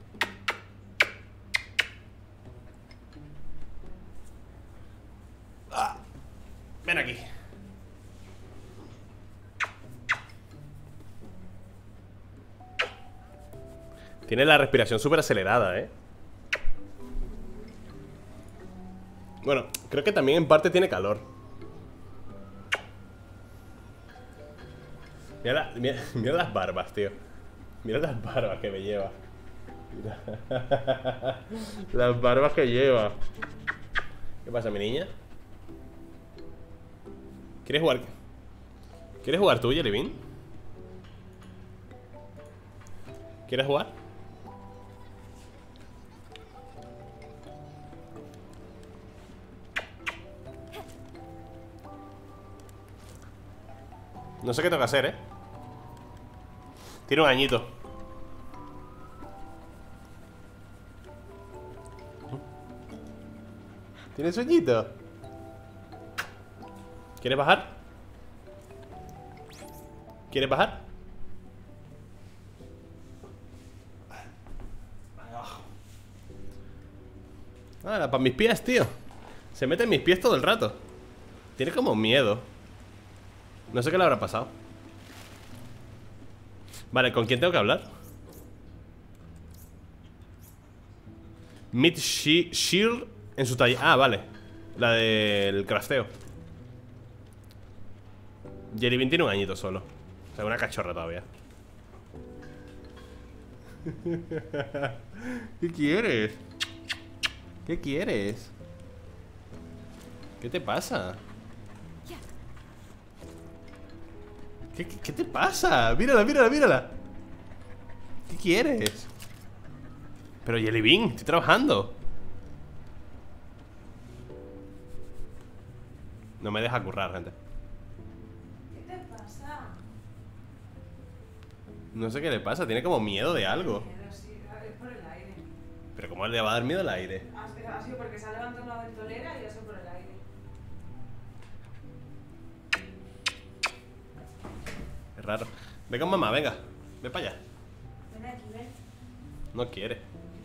Ven aquí. Tiene la respiración súper acelerada, ¿eh? Bueno, creo que también en parte tiene calor. Mira las barbas, tío. Mira las barbas que me lleva. Mira. Las barbas que lleva. ¿Qué pasa, mi niña? ¿Quieres jugar? ¿Quieres jugar tú, Jelly Bean? ¿Quieres jugar? No sé qué tengo que hacer, ¿eh? Tiene un añito. ¿Tiene sueñito? ¿Quieres bajar? ¿Quieres bajar? Ah, para mis pies, tío. Se mete en mis pies todo el rato. Tiene como miedo. No sé qué le habrá pasado. Vale, ¿con quién tengo que hablar? Meet Sheer en su taller. Ah, vale. La del crafteo. Jelly Bean tiene un añito solo. O sea, una cachorra todavía. ¿Qué quieres? ¿Qué quieres? ¿Qué te pasa? ¿Qué te pasa? Mírala, mírala, mírala. ¿Qué quieres? Pero Jelly Bean, estoy trabajando. No me deja currar, gente. ¿Qué te pasa? No sé qué le pasa, tiene como miedo de algo. Pero sí, es por el aire. Pero ¿cómo le va a dar miedo al aire? Ha sido porque se ha levantado una ventolera y eso por el aire. Es raro. Ve con mamá, venga. Ve para allá. Ven aquí, ven. No quiere.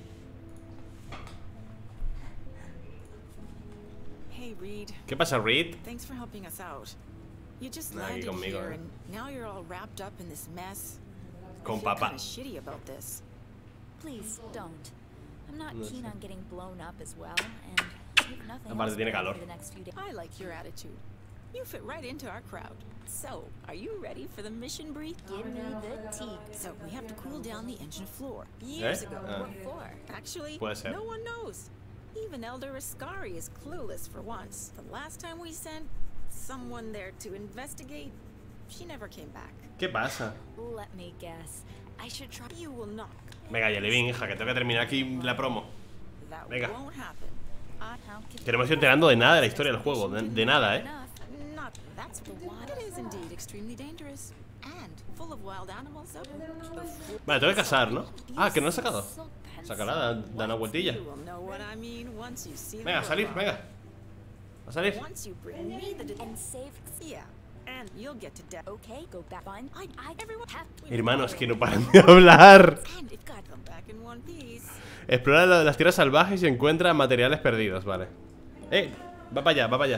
Hey, Reed. ¿Qué pasa, Reed? Thanks for helping us out. You just Nah, aquí landed conmigo, here eh. and now you're all wrapped up in this mess. Con I feel papá. kinda shitty about this. Please don't. I'm not No keen sé. on getting blown up as well, and I have nothing Aparte else tiene planned calor. for the next few days. I like your attitude. You fit right into our crowd. So, are you ready for the mission brief? Give me the tea. So, we have to cool down the engine floor. Years ago. Ah. What for? Actually, Puede ser. no one knows. Even Elder Ascari is clueless for once. The last time we sent someone there to investigate, she never came back. ¿Qué pasa? Let me guess. I should try. You will knock. Venga, Jelly Bean, hija, que tengo que terminar aquí la promo. That Venga. won't happen. Que no me estoy enterando de nada de la historia del juego. De nada, Not that's the one. It is indeed extremely dangerous and full of wild animals. Vale, tengo que cazar, ¿no? Ah, que no lo he sacado. Sácala, da una vueltilla. You will know what I mean once you see the Venga, a salir, robot. venga. A salir. Once you bring me the And save. yeah, and you'll get to death. Okay, go back on. Everyone have. Hermanos, que no paran de hablar. And if God come back in one piece. Explora las tierras salvajes y encuentra materiales perdidos, vale. Va para allá, va para allá.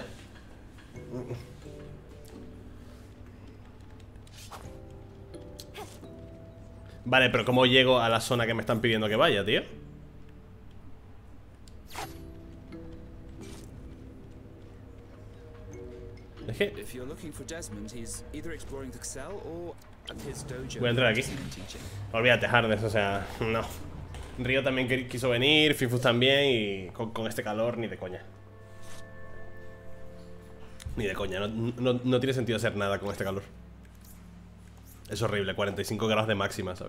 Vale, pero ¿cómo llego a la zona que me están pidiendo que vaya, tío? Es que If you're looking for Desmond, he's either exploring the Excel or at his dojo. voy a entrar aquí. teaching. Olvídate, Hades, o sea, no. Río también quiso venir, Fifus también. Y con este calor, ni de coña. Ni de coña, no tiene sentido hacer nada con este calor. Es horrible, 45 grados de máxima, ¿sabes?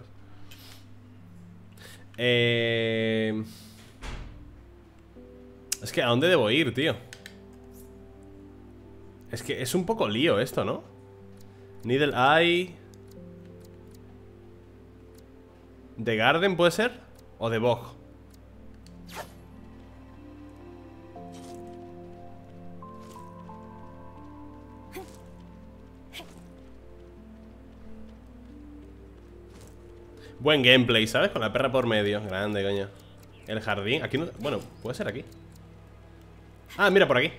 Es que, ¿a dónde debo ir, tío? Es que es un poco lío esto, ¿no? Needle Eye. ¿The Garden puede ser? ¿O The Bog? Buen gameplay, ¿sabes? Con la perra por medio. Grande, coño. El jardín. Aquí no... Bueno, puede ser aquí. Ah, mira, por aquí.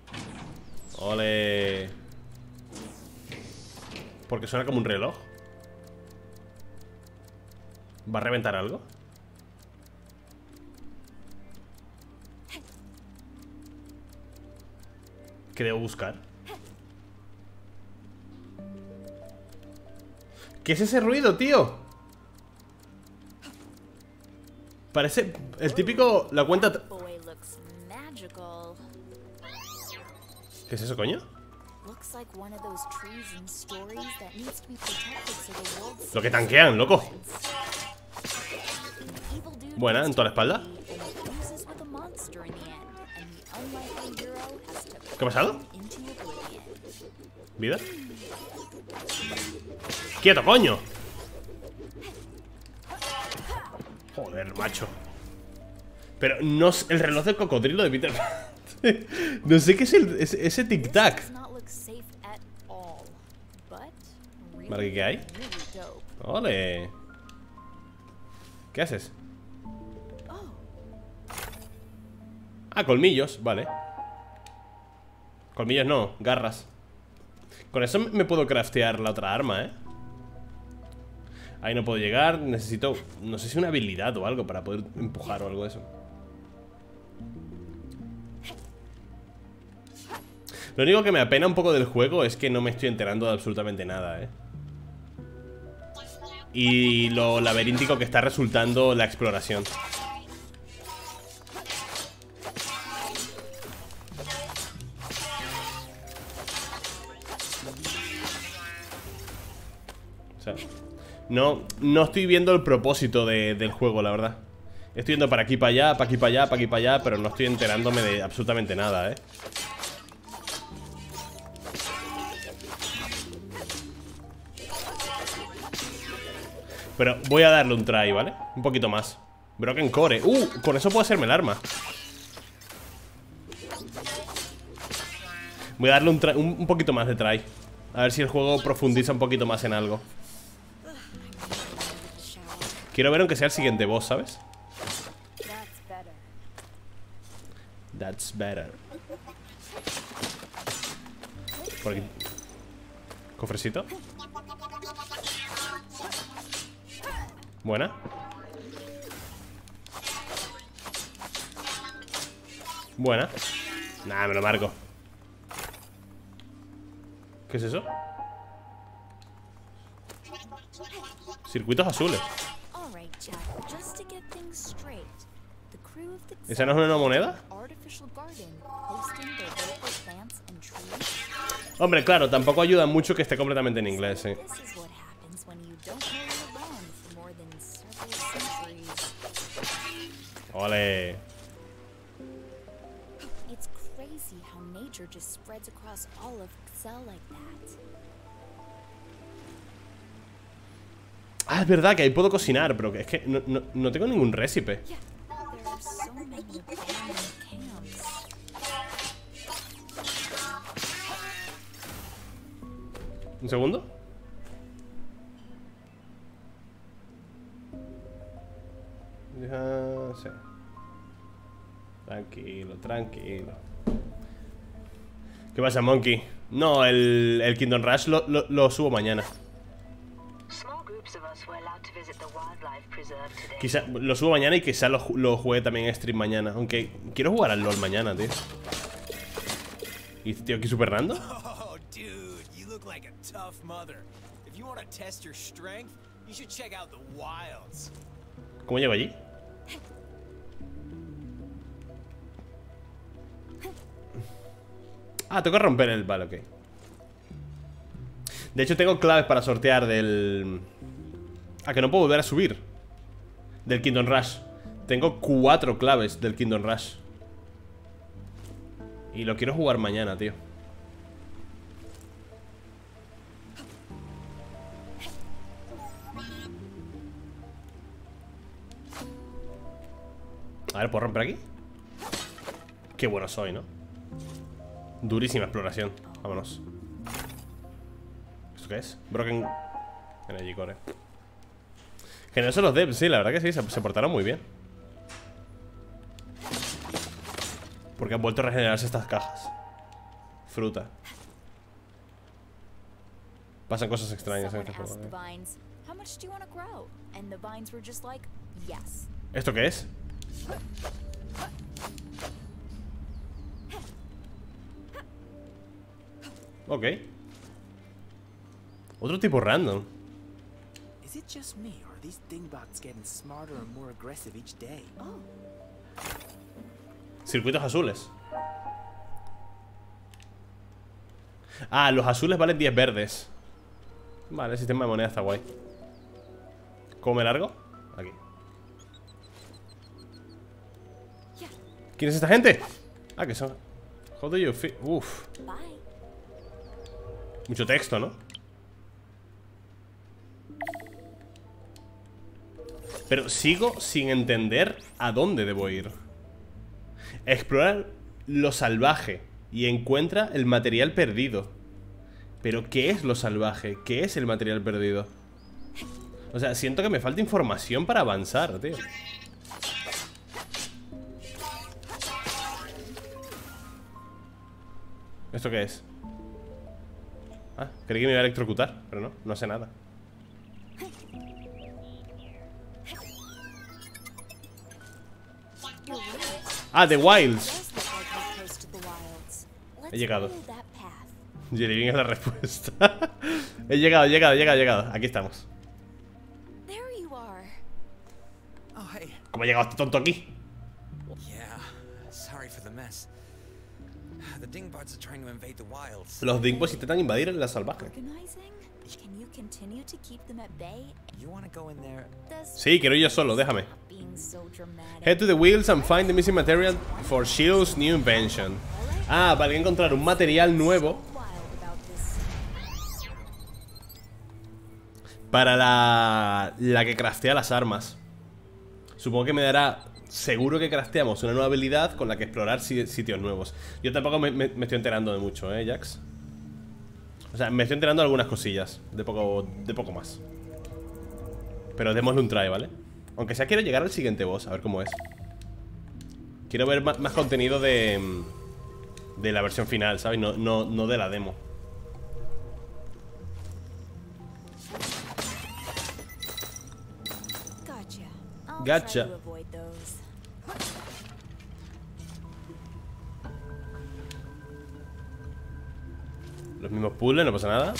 Ole. Porque suena como un reloj. ¿Va a reventar algo? ¿Qué debo buscar? ¿Qué es ese ruido, tío? Parece el típico... La cuenta... Boy looks magical. ¿Qué es eso, coño? Looks like one of those trees in stories that needs to be protected so the world. Lo que tanquean, loco. Evil dude Buena, en toda la espalda. fuses with a monster in the end, and the unlikely hero has to ¿Qué ha pasado? into oblivion. ¿Vida? ¡Quieto, coño! Joder, macho. Pero no, el reloj del cocodrilo de Peter Pan. No sé qué es ese tic-tac. Vale, ¿qué hay? ¡Ole! ¿Qué haces? Ah, colmillos, vale. Colmillos no, garras. Con eso me puedo craftear la otra arma, ¿eh? Ahí no puedo llegar, necesito, no sé si una habilidad o algo para poder empujar o algo de eso. Lo único que me apena un poco del juego es que no me estoy enterando de absolutamente nada, ¿eh? Y lo laberíntico que está resultando la exploración. O sea, no estoy viendo el propósito del juego, la verdad. Estoy yendo para aquí, para allá, para aquí, para allá, para aquí, para allá, pero no estoy enterándome de absolutamente nada, ¿eh? Pero voy a darle un try, ¿vale? Un poquito más. Broken Core. Con eso puedo hacerme el arma. Voy a darle un poquito más de try. A ver si el juego profundiza un poquito más en algo. Quiero ver aunque sea el siguiente boss, ¿sabes? That's better. Por aquí. Cofrecito. Buena. Buena. Nah, me lo marco. ¿Qué es eso? Circuitos azules. ¿Esa no es una moneda? Hombre, claro, tampoco ayuda mucho que esté completamente en inglés, ¿eh? Ole. Ah, es verdad que ahí puedo cocinar, pero es que no tengo ningún récipe. ¿Un segundo? Sí. Tranquilo, tranquilo. ¿Qué pasa, Monkey? No, el Kingdom Rush lo subo mañana. Quizá lo subo mañana y quizá lo juegue también en stream mañana. Aunque quiero jugar al LOL mañana, tío. ¿Y este tío aquí super random? ¿Cómo llego allí? Ah, tengo que romper el... Vale, ok. De hecho tengo claves para sortear del... Ah, que no puedo volver a subir del Kingdom Rush. Tengo 4 claves del Kingdom Rush. Y lo quiero jugar mañana, tío. A ver, ¿puedo romper aquí? Qué bueno soy, ¿no? Durísima exploración. Vámonos. ¿Esto qué es? Broken Energy Core. Generosos los devs, sí, la verdad que sí, se portaron muy bien. Porque han vuelto a regenerarse estas cajas. Fruta. Pasan cosas extrañas en este juego. ¿Esto qué es? Ok. Otro tipo random. Is it just me, or are these dingbats getting smarter and more aggressive each day? Circuitos azules. Ah, los azules valen 10 verdes. Vale, el sistema de moneda está guay. ¿Cómo me largo? Aquí. ¿Quién es esta gente? Ah, que son... How do you feel? Uff. Mucho texto, ¿no? Pero sigo sin entender a dónde debo ir. Explorar lo salvaje y encuentra el material perdido. Pero ¿qué es lo salvaje? ¿Qué es el material perdido? O sea, siento que me falta información para avanzar, tío. ¿Esto qué es? Ah, creí que me iba a electrocutar, pero no, no sé nada. Ah, The Wilds. He llegado. Jelly Bean es la respuesta. He llegado. Aquí estamos. ¿Cómo ha llegado este tonto aquí? Los Dingbots intentan invadir la salvaje. Sí, quiero ir yo solo, déjame. Head to the wheels and find the missing material for Shield's new invention. Ah, para encontrar un material nuevo para la que craftea las armas. Supongo que me dará... Seguro que crafteamos una nueva habilidad con la que explorar sitios nuevos. Yo tampoco me estoy enterando de mucho, Jax. O sea, me estoy enterando de algunas cosillas. De poco más. Pero démosle un try, ¿vale? Aunque sea quiero llegar al siguiente boss, a ver cómo es. Quiero ver más contenido de la versión final, ¿sabes? No de la demo. Gotcha. Los mismos puzzles, no pasa nada.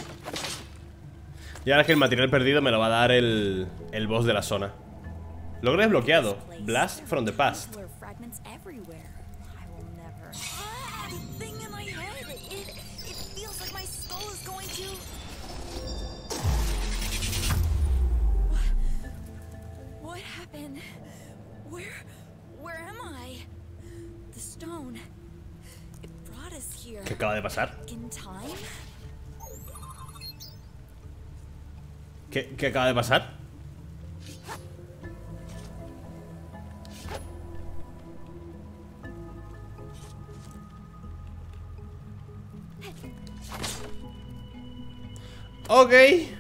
Y ahora es que el material perdido me lo va a dar el boss de la zona. Logro desbloqueado. Blast from the past. ¿Qué acaba de pasar? ¿Qué acaba de pasar? Ok.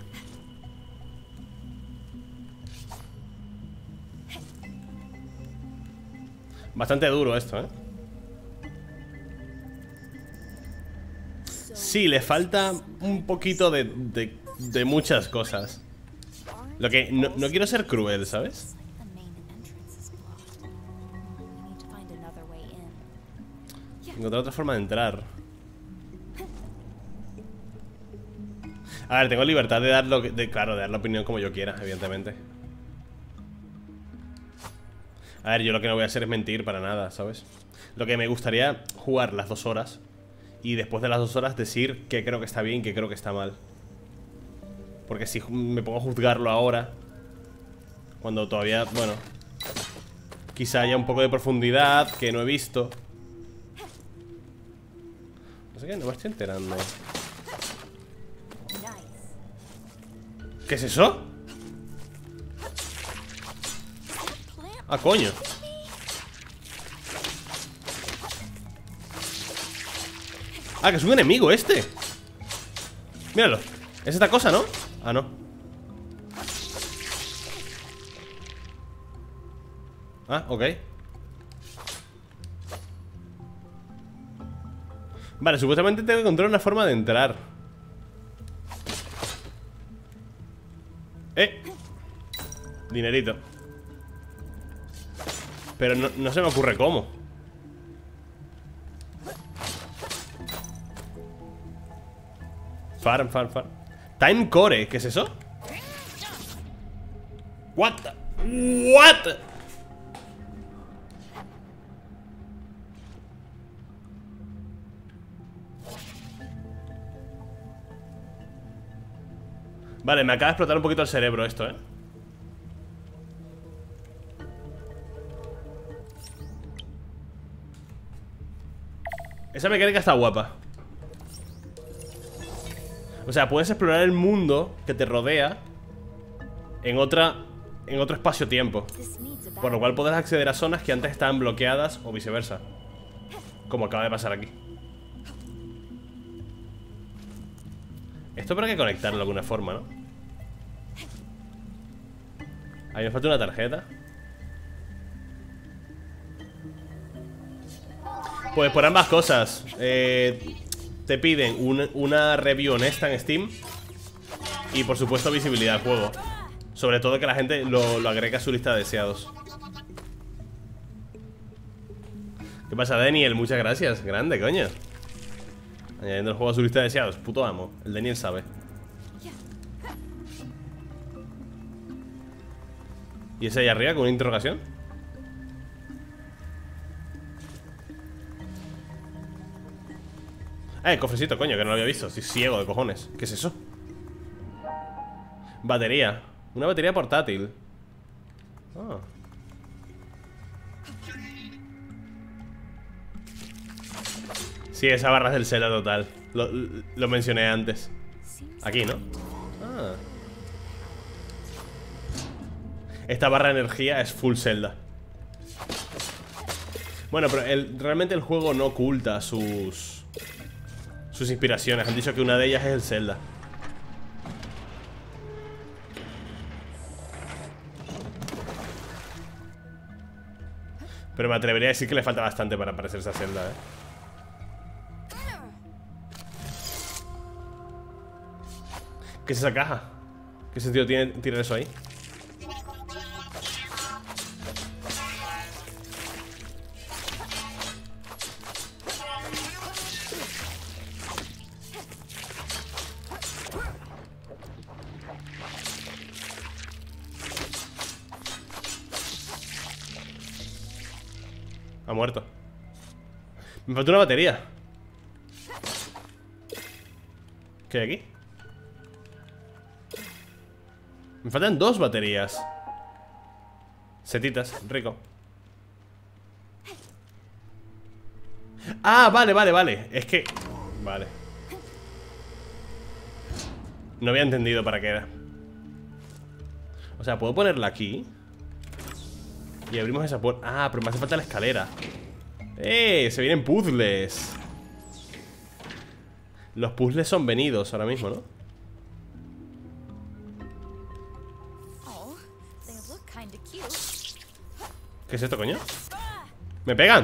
Bastante duro esto, ¿eh? Sí, le falta un poquito de muchas cosas. Lo que... No quiero ser cruel, ¿sabes? Encontrar otra forma de entrar. A ver, tengo libertad de dar claro, de dar la opinión como yo quiera, evidentemente. A ver, yo lo que no voy a hacer es mentir para nada, ¿sabes? Lo que me gustaría jugar las 2 horas y después de las 2 horas decir qué creo que está bien y qué creo que está mal. Porque si me pongo a juzgarlo ahora, cuando todavía, bueno, quizá haya un poco de profundidad que no he visto. No sé qué, no me estoy enterando. ¿Qué es eso? Ah, coño. Ah, que es un enemigo este. Míralo. Es esta cosa, ¿no? Ah, no. Ah, ok. Vale, supuestamente tengo que encontrar una forma de entrar. Dinerito. Pero no se me ocurre cómo. Farm. Time Core, ¿qué es eso? What? Vale, me acaba de explotar un poquito el cerebro esto, ¿eh? Esa mecánica está guapa. O sea, puedes explorar el mundo que te rodea en otra en otro espacio-tiempo. Por lo cual podrás acceder a zonas que antes estaban bloqueadas o viceversa. Como acaba de pasar aquí. Esto habrá que conectarlo de alguna forma, ¿no? Ahí me falta una tarjeta. Pues por ambas cosas. Te piden una review honesta en Steam. Y por supuesto visibilidad al juego. Sobre todo que la gente lo agregue a su lista de deseados. ¿Qué pasa, Daniel? Muchas gracias, grande, coño. Añadiendo el juego a su lista de deseados. Puto amo, el Daniel sabe. ¿Y ese ahí arriba con una interrogación? Cofrecito, coño, que no lo había visto. Estoy ciego de cojones. ¿Qué es eso? Batería. Una batería portátil. Ah. Sí, esa barra es del Zelda total. Lo mencioné antes. Aquí, ¿no? Ah. Esta barra de energía es full Zelda. Bueno, pero realmente el juego no oculta sus inspiraciones. Han dicho que una de ellas es el Zelda. Pero me atrevería a decir que le falta bastante para parecerse a Zelda, ¿eh? ¿Qué es esa caja? ¿Qué sentido tiene tirar eso ahí? Ha muerto. Me falta una batería. ¿Qué hay aquí? Me faltan 2 baterías. Setitas, rico. Ah, vale. Es que... Vale. No había entendido para qué era. O sea, puedo ponerla aquí y abrimos esa puerta. Ah, pero me hace falta la escalera. Se vienen puzzles. Los puzzles son venidos ahora mismo, ¿no? ¿Qué es esto, coño? ¡Me pegan!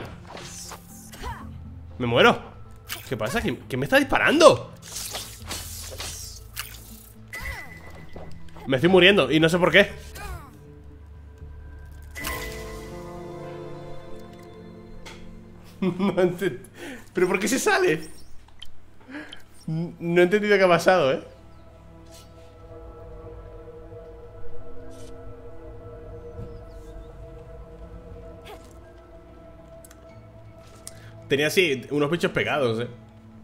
¡Me muero! ¿Qué pasa? ¿Quién me está disparando? Me estoy muriendo y no sé por qué. ¿Pero por qué se sale? No he entendido qué ha pasado, ¿eh? Tenía así unos bichos pegados, ¿eh?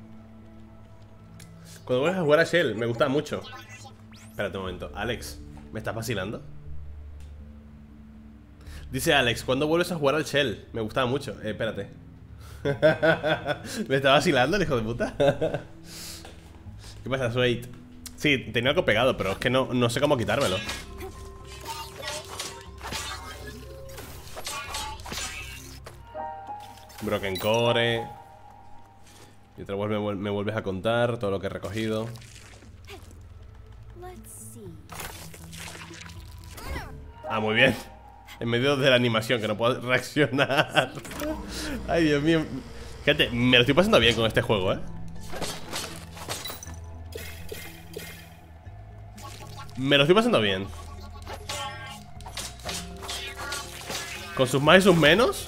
Cuando vuelves a jugar a Shell, me gusta mucho. Espérate un momento, Alex, ¿me estás vacilando? Dice Alex, ¿cuándo vuelves a jugar al Shell? Me gustaba mucho, espérate. ¿Me está vacilando el hijo de puta? ¿Qué pasa, Sweet? Sí, tenía algo pegado, pero es que no sé cómo quitármelo. Broken Core. Y otra vez me vuelves a contar todo lo que he recogido. Ah, muy bien. En medio de la animación, que no puedo reaccionar. Ay, Dios mío. Gente, me lo estoy pasando bien con este juego, ¿eh? Me lo estoy pasando bien. Con sus más y sus menos.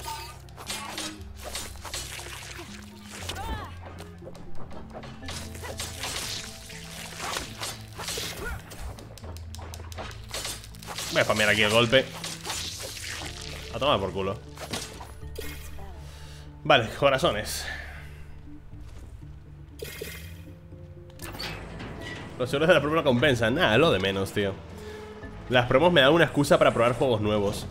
Voy a spamear aquí el golpe. A tomar por culo. Vale, corazones. Los euros de la promo no compensan. Nada, lo de menos, tío. Las promos me dan una excusa para probar juegos nuevos.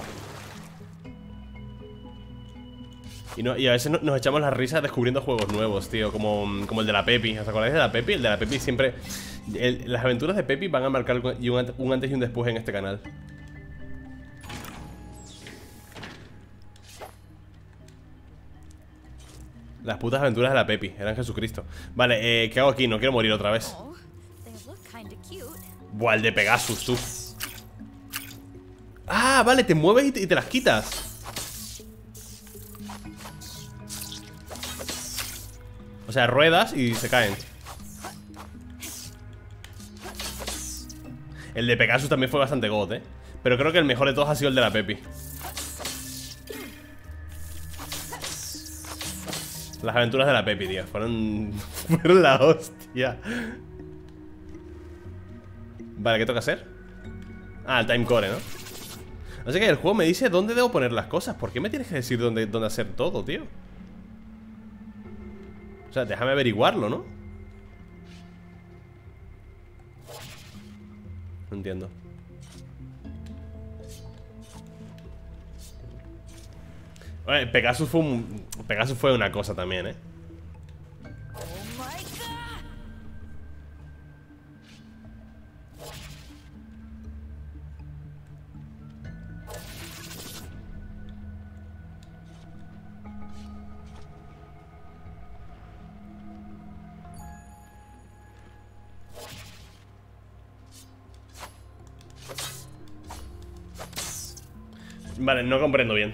Y a veces nos echamos las risas descubriendo juegos nuevos, tío. Como el de la Pepi. ¿Os acordáis de la Pepi? El de la Pepi siempre... las aventuras de Pepi van a marcar un antes y un después en este canal. Las putas aventuras de la Pepi. Eran Jesucristo. Vale, ¿qué hago aquí? No quiero morir otra vez. Oh, they look kinda cute. Buah, el de Pegasus, tú. Ah, vale, te mueves y te las quitas. O sea, ruedas y se caen. El de Pegasus también fue bastante god, pero creo que el mejor de todos ha sido el de la Pepi. Las aventuras de la Pepi, tío. Fueron la hostia. Vale, ¿qué toca hacer? Ah, el timecore, ¿no? Así que el juego me dice dónde debo poner las cosas. ¿Por qué me tienes que decir dónde hacer todo, tío? O sea, déjame averiguarlo, ¿no? No entiendo. Bueno, Pegasus fue una cosa también, Vale, no comprendo bien.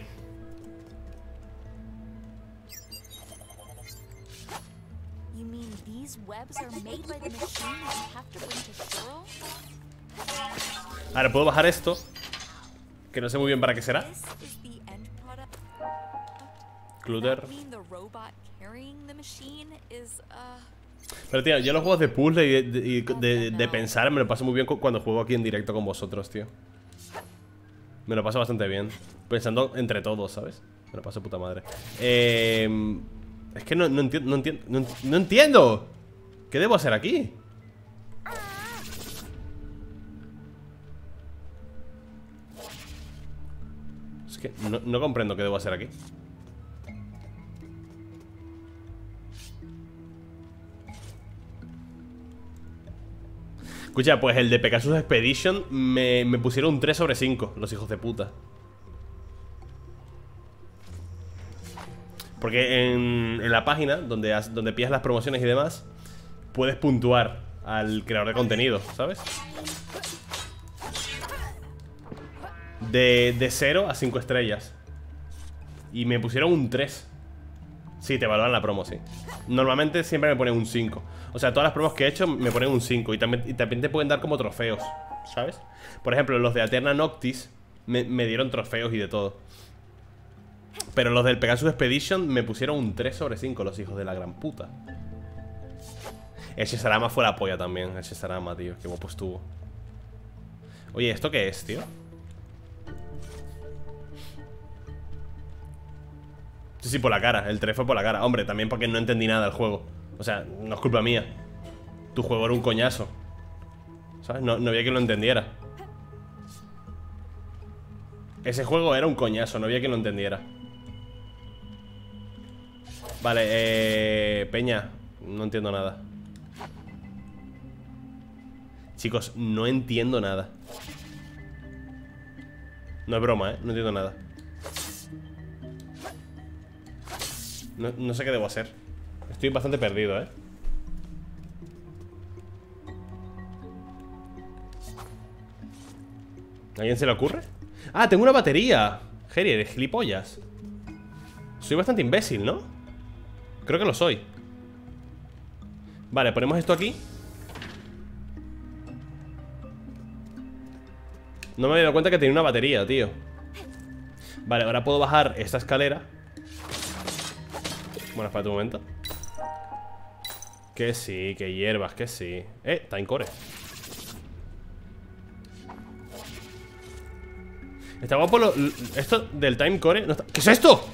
You mean these webs are made by the machine that you have to bring to Shiro? Ahora puedo bajar esto, que no sé muy bien para qué será. This is the end product. Clutter. Does that mean the robot carrying the machine is Pero tío, yo los juegos de puzzle y de pensar me lo paso muy bien cuando juego aquí en directo con vosotros, tío. Me lo paso bastante bien. Pensando entre todos, ¿sabes? Me lo paso de puta madre. Es que no entiendo. ¿Qué debo hacer aquí? Es que no comprendo qué debo hacer aquí. Escucha, pues el de Pegasus Expedition me pusieron un 3 sobre 5, los hijos de puta. Porque en la página donde pillas las promociones y demás, puedes puntuar al creador de contenido, ¿sabes? De 0 a 5 estrellas. Y me pusieron un 3. Sí, te valoran la promo, sí. Normalmente siempre me ponen un 5. O sea, todas las promos que he hecho me ponen un 5. Y también te pueden dar como trofeos, ¿sabes? Por ejemplo, los de Aeterna Noctis me dieron trofeos y de todo. Pero los del Pegasus Expedition me pusieron un 3 sobre 5, los hijos de la gran puta. El Shesarama fue la polla también. El Shesarama, tío, qué guapo estuvo. Oye, ¿esto qué es, tío? Sí, por la cara, el 3 fue por la cara. Hombre, también porque no entendí nada del juego. O sea, no es culpa mía. Tu juego era un coñazo, ¿sabes? No había quien lo entendiera. Ese juego era un coñazo, no había quien lo entendiera. Vale, Peña, no entiendo nada. Chicos, no entiendo nada. No es broma, no entiendo nada. No sé qué debo hacer. Estoy bastante perdido, ¿A alguien se le ocurre? ¡Ah, tengo una batería! Jerry, eres gilipollas. Soy bastante imbécil, ¿no? Creo que lo soy. Vale, ponemos esto aquí. No me había dado cuenta que tenía una batería, tío. Vale, ahora puedo bajar esta escalera. Bueno, espérate un momento. Que sí, que hierbas, que sí. Timecore. Está guapo esto del Timecore no está... ¿Qué es esto?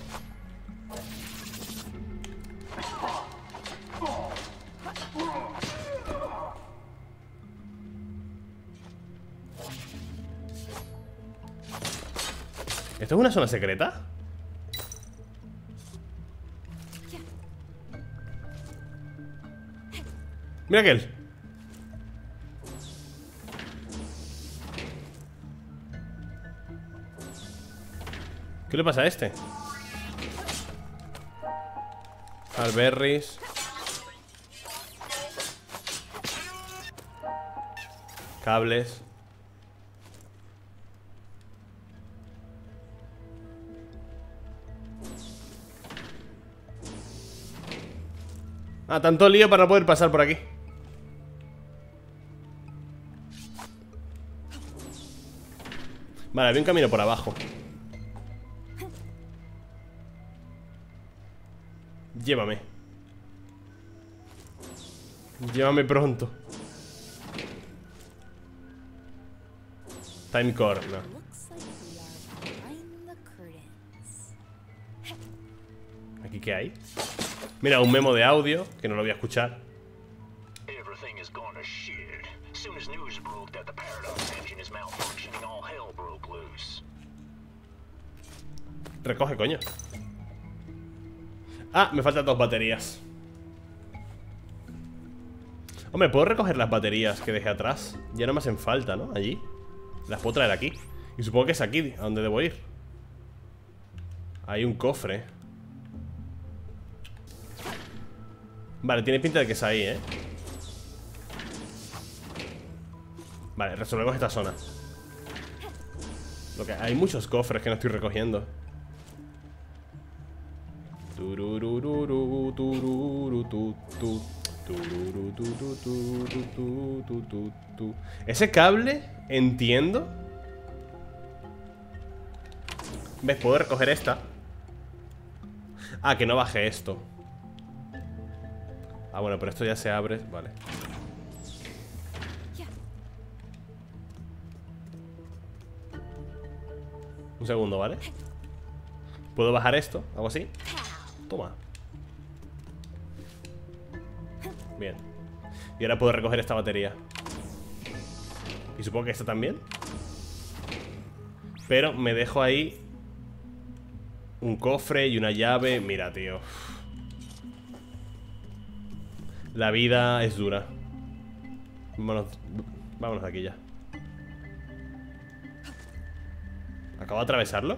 ¿Esto es una zona secreta? Mira aquel. ¿Qué le pasa a este? Alberries. Cables. Ah, tanto lío para no poder pasar por aquí. Vale, había un camino por abajo. Llévame. Llévame pronto. Time core, no. ¿Aquí qué hay? Mira, un memo de audio que no lo voy a escuchar. Everything is going to shit. Soon as news broke that the Paradox engine is malfunctioning, all hell broke loose. Recoge, coño. Ah, me faltan 2 baterías. Hombre, ¿puedo recoger las baterías que dejé atrás? Ya no me hacen falta, ¿no? Allí. Las puedo traer aquí. Y supongo que es aquí a donde debo ir. Hay un cofre. Vale, tiene pinta de que es ahí, ¿eh? Vale, resolvemos esta zona. Lo que hay muchos cofres que no estoy recogiendo. Tururururu, tururu, tu, tu. Tururu, tu, tu, tu, tu, tu, tu, tu. Ese cable, entiendo. ¿Ves? Puedo recoger esta. Ah, que no baje esto. Ah, bueno, pero esto ya se abre. Vale. Un segundo, ¿vale? ¿Puedo bajar esto? ¿Algo así? Toma. Bien. Y ahora puedo recoger esta batería. Y supongo que esta también. Pero me dejo ahí un cofre y una llave. Mira, tío. La vida es dura. Vámonos de aquí ya. ¿Acabo de atravesarlo?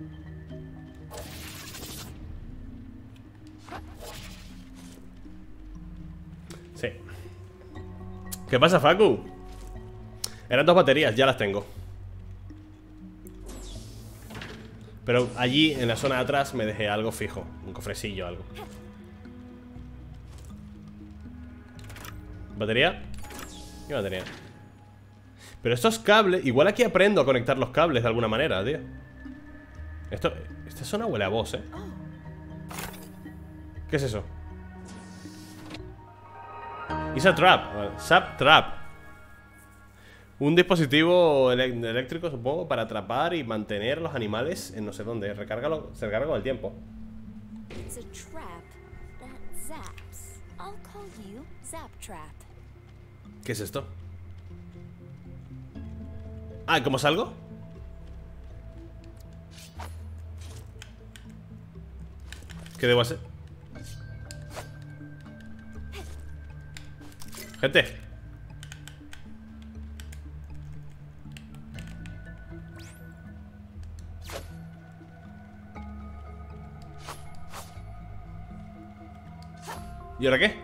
Sí. ¿Qué pasa, Facu? Eran 2 baterías, ya las tengo. Pero allí, en la zona de atrás, me dejé algo fijo. Un cofrecillo, algo. ¿Batería? ¿Qué batería? Pero estos cables... Igual aquí aprendo a conectar los cables de alguna manera, tío. Esta zona huele a boss, ¿eh? ¿Qué es eso? It's a trap. Sap trap. Un dispositivo eléctrico, supongo, para atrapar y mantener a los animales en no sé dónde. Se recarga con el tiempo. It's a trap that zaps. I'll call you Zap Trap. ¿Qué es esto? Ah, ¿cómo salgo? ¿Qué debo hacer? Gente. ¿Y ahora qué?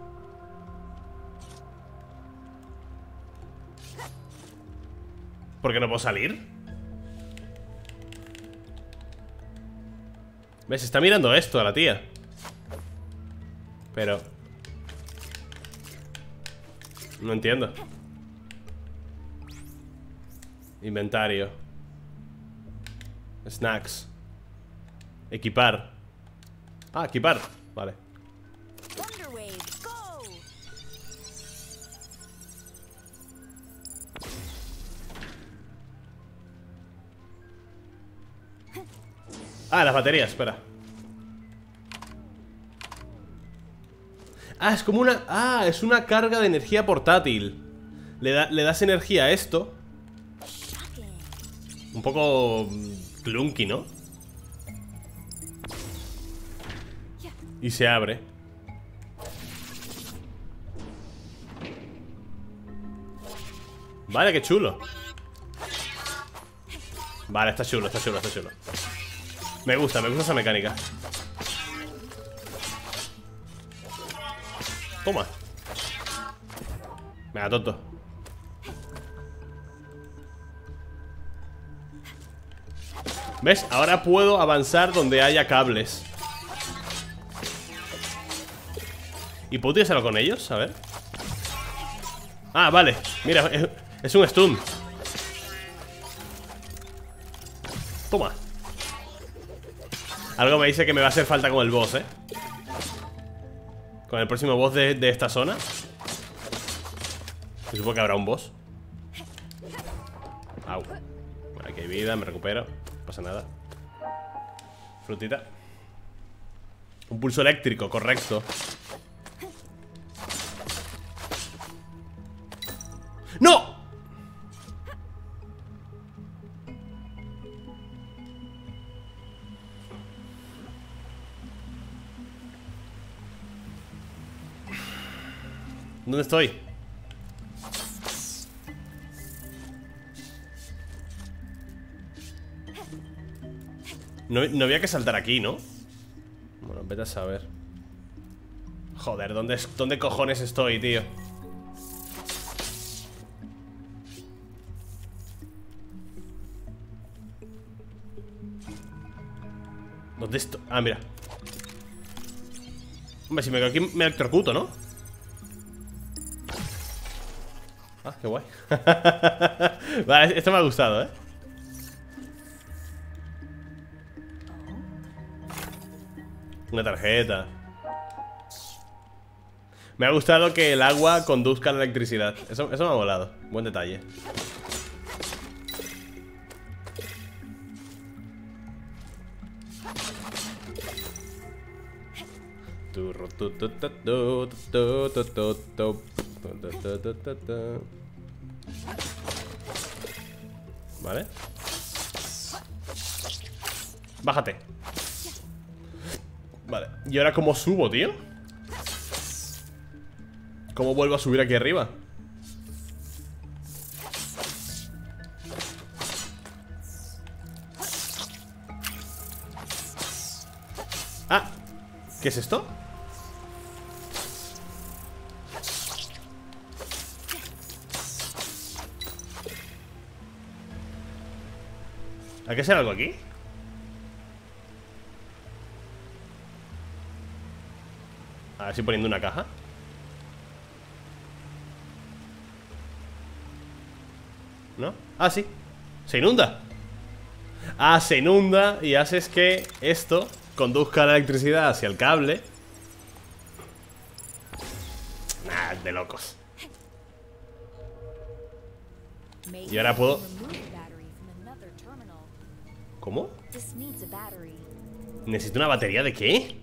¿Por qué no puedo salir? ¿Ves? Está mirando esto a la tía. Pero... no entiendo. Inventario. Snacks. Equipar. Ah, equipar. Vale. Ah, las baterías, espera. Ah, es como una... Ah, es una carga de energía portátil. Le das energía a esto. Un poco... clunky, ¿no? Y se abre. Vale, qué chulo. Vale, está chulo, está chulo, está chulo. Me gusta esa mecánica. Toma. Venga, tonto. ¿Ves? Ahora puedo avanzar donde haya cables. ¿Y puedo utilizarlo con ellos? A ver. Ah, vale. Mira, es un stun. Toma. Algo me dice que me va a hacer falta con el boss, ¿eh? Con el próximo boss de esta zona. Se supone que habrá un boss. Au. Bueno, aquí hay vida, me recupero. No pasa nada. Frutita. Un pulso eléctrico, correcto. ¡No! ¿Dónde estoy? No había que saltar aquí, ¿no? Bueno, vete a saber. Joder, ¿dónde cojones estoy, tío? ¿Dónde estoy? Ah, mira. Hombre, si me quedo aquí me electrocuto, ¿no? Ah, qué guay. Vale, esto me ha gustado, ¿eh? Una tarjeta. Me ha gustado que el agua conduzca la electricidad. Eso me ha molado. Buen detalle. Vale. Bájate. Vale. ¿Y ahora cómo subo, tío? ¿Cómo vuelvo a subir aquí arriba? Ah, ¿qué es esto? ¿Hay que hacer algo aquí? A ver, estoy poniendo una caja. ¿No? Ah, sí. Se inunda. Ah, se inunda y haces que esto conduzca la electricidad hacia el cable. Nah, de locos. Y ahora puedo... ¿Cómo? ¿Necesito una batería de qué?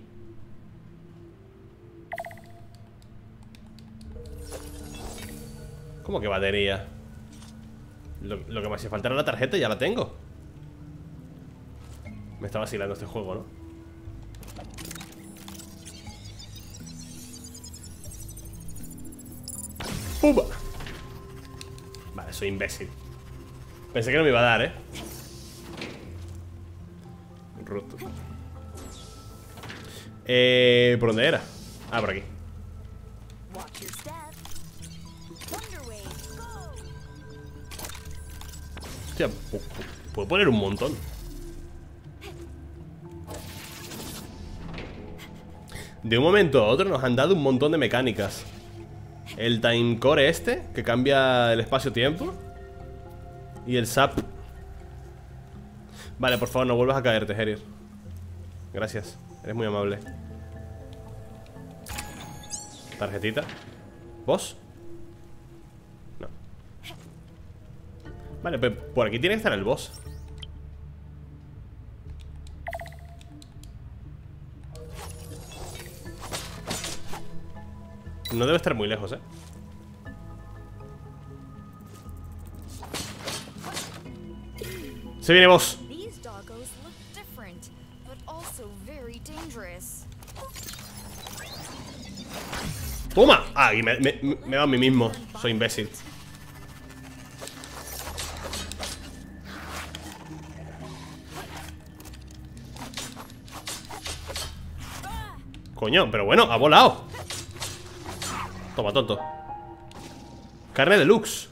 ¿Cómo que batería? Lo que me hacía falta era la tarjeta y ya la tengo. Me está vacilando este juego, ¿no? ¡Pumba! Vale, soy imbécil. Pensé que no me iba a dar, ¿eh? Roto. ¿Por dónde era? Ah, por aquí. Hostia, puedo poner un montón. De un momento a otro nos han dado un montón de mecánicas. El timecore este, que cambia el espacio-tiempo. Y el zap. Vale, por favor, no vuelvas a caerte, Herir. Gracias, eres muy amable. Tarjetita. ¿Boss? No. Vale, pero por aquí tiene que estar el boss. No debe estar muy lejos, ¿eh? Se viene boss. ¡Toma! Ah, y me he dado a mí mismo. Soy imbécil. Coño, pero bueno, ha volado. Toma, tonto. Carne deluxe.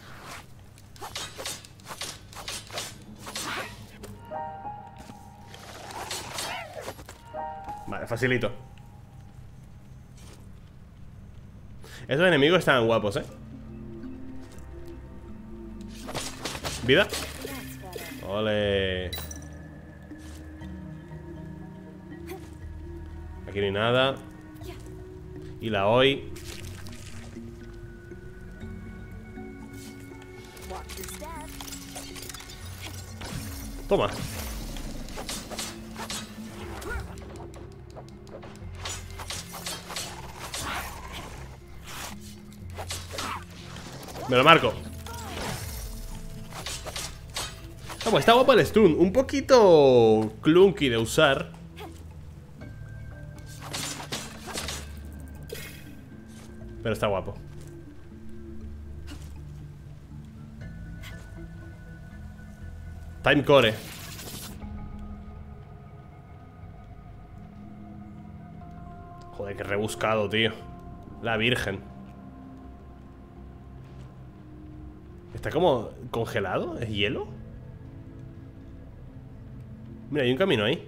Vale, facilito. Estos enemigos están guapos, ¿Vida? Ole. Aquí no hay nada. Y la hoy. Toma. Me lo marco. Vamos, está guapo el stun. Un poquito clunky de usar. Pero está guapo. Time Core. Joder, qué rebuscado, tío. La virgen. ¿Está como congelado? ¿Es hielo? Mira, hay un camino ahí.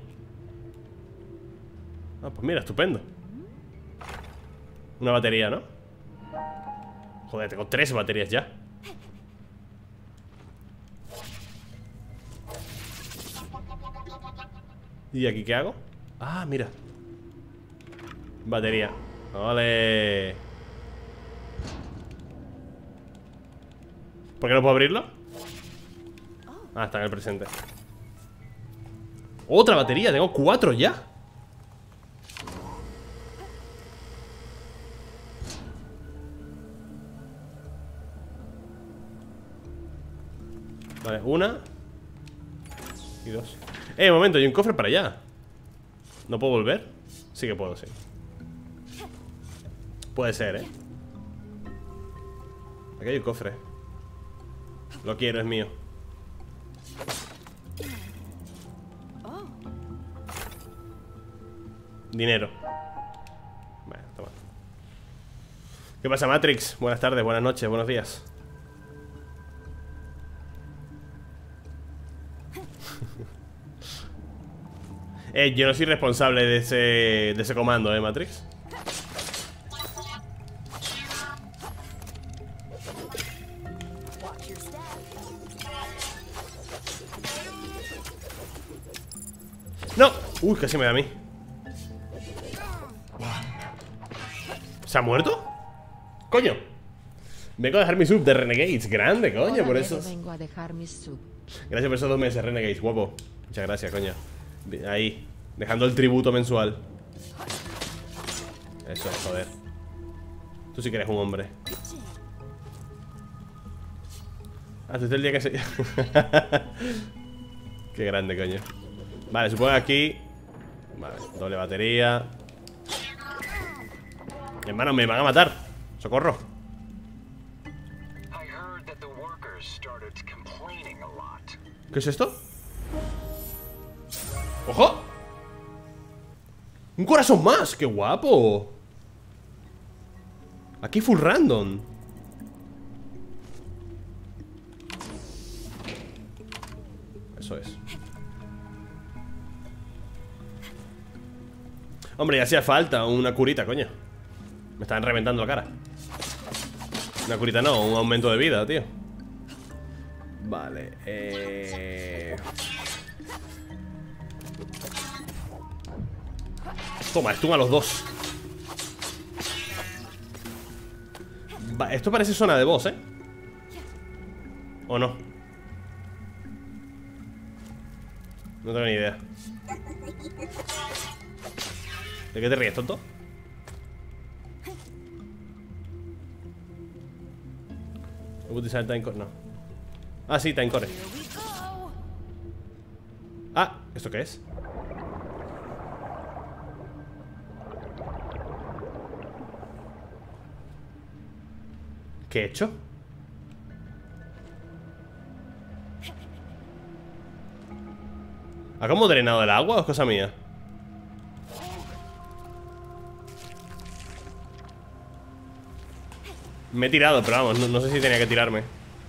Ah, pues mira, estupendo. Una batería, ¿no? Joder, tengo 3 baterías ya. ¿Y aquí qué hago? Ah, mira. Batería. Vale. ¿Por qué no puedo abrirlo? Ah, está en el presente. Otra batería, tengo 4 ya. Vale, 1 y 2. Un momento, hay un cofre para allá. ¿No puedo volver? Sí que puedo, sí. Puede ser, Aquí hay un cofre. Lo quiero, es mío. Dinero. Bueno, toma. ¿Qué pasa, Matrix? Buenas tardes, buenas noches, buenos días. Yo no soy responsable de ese comando, Matrix. ¡No! Uy, casi me da a mí. ¿Se ha muerto? ¡Coño! Vengo a dejar mi sub de Renegades. Grande, coño, por eso. Vengo a dejar mi sub. Gracias por esos 2 meses, Renegades, guapo. Muchas gracias, coño. Ahí, dejando el tributo mensual. Eso es, joder. Tú sí que eres un hombre. Ah, tú estás el día que se... Qué grande, coño. Vale, supongo que aquí... Vale, doble batería. Hermano, me van a matar. Socorro. ¿Qué es esto? ¡Ojo! ¡Un corazón más! ¡Qué guapo! Aquí full random. Eso es. Hombre, ya hacía falta una curita, coño. Me estaban reventando la cara. Una curita no, un aumento de vida, tío. Vale, Toma, stun a los 2. Va, esto parece zona de boss, ¿o no? No tengo ni idea. ¿De qué te ríes, tonto? ¿Voy a utilizar el Timecore? No. Ah, sí, Timecore. Ah, ¿esto qué es? ¿Qué he hecho? ¿Ha como drenado el agua o es cosa mía? Me he tirado, pero vamos, no sé si tenía que tirarme.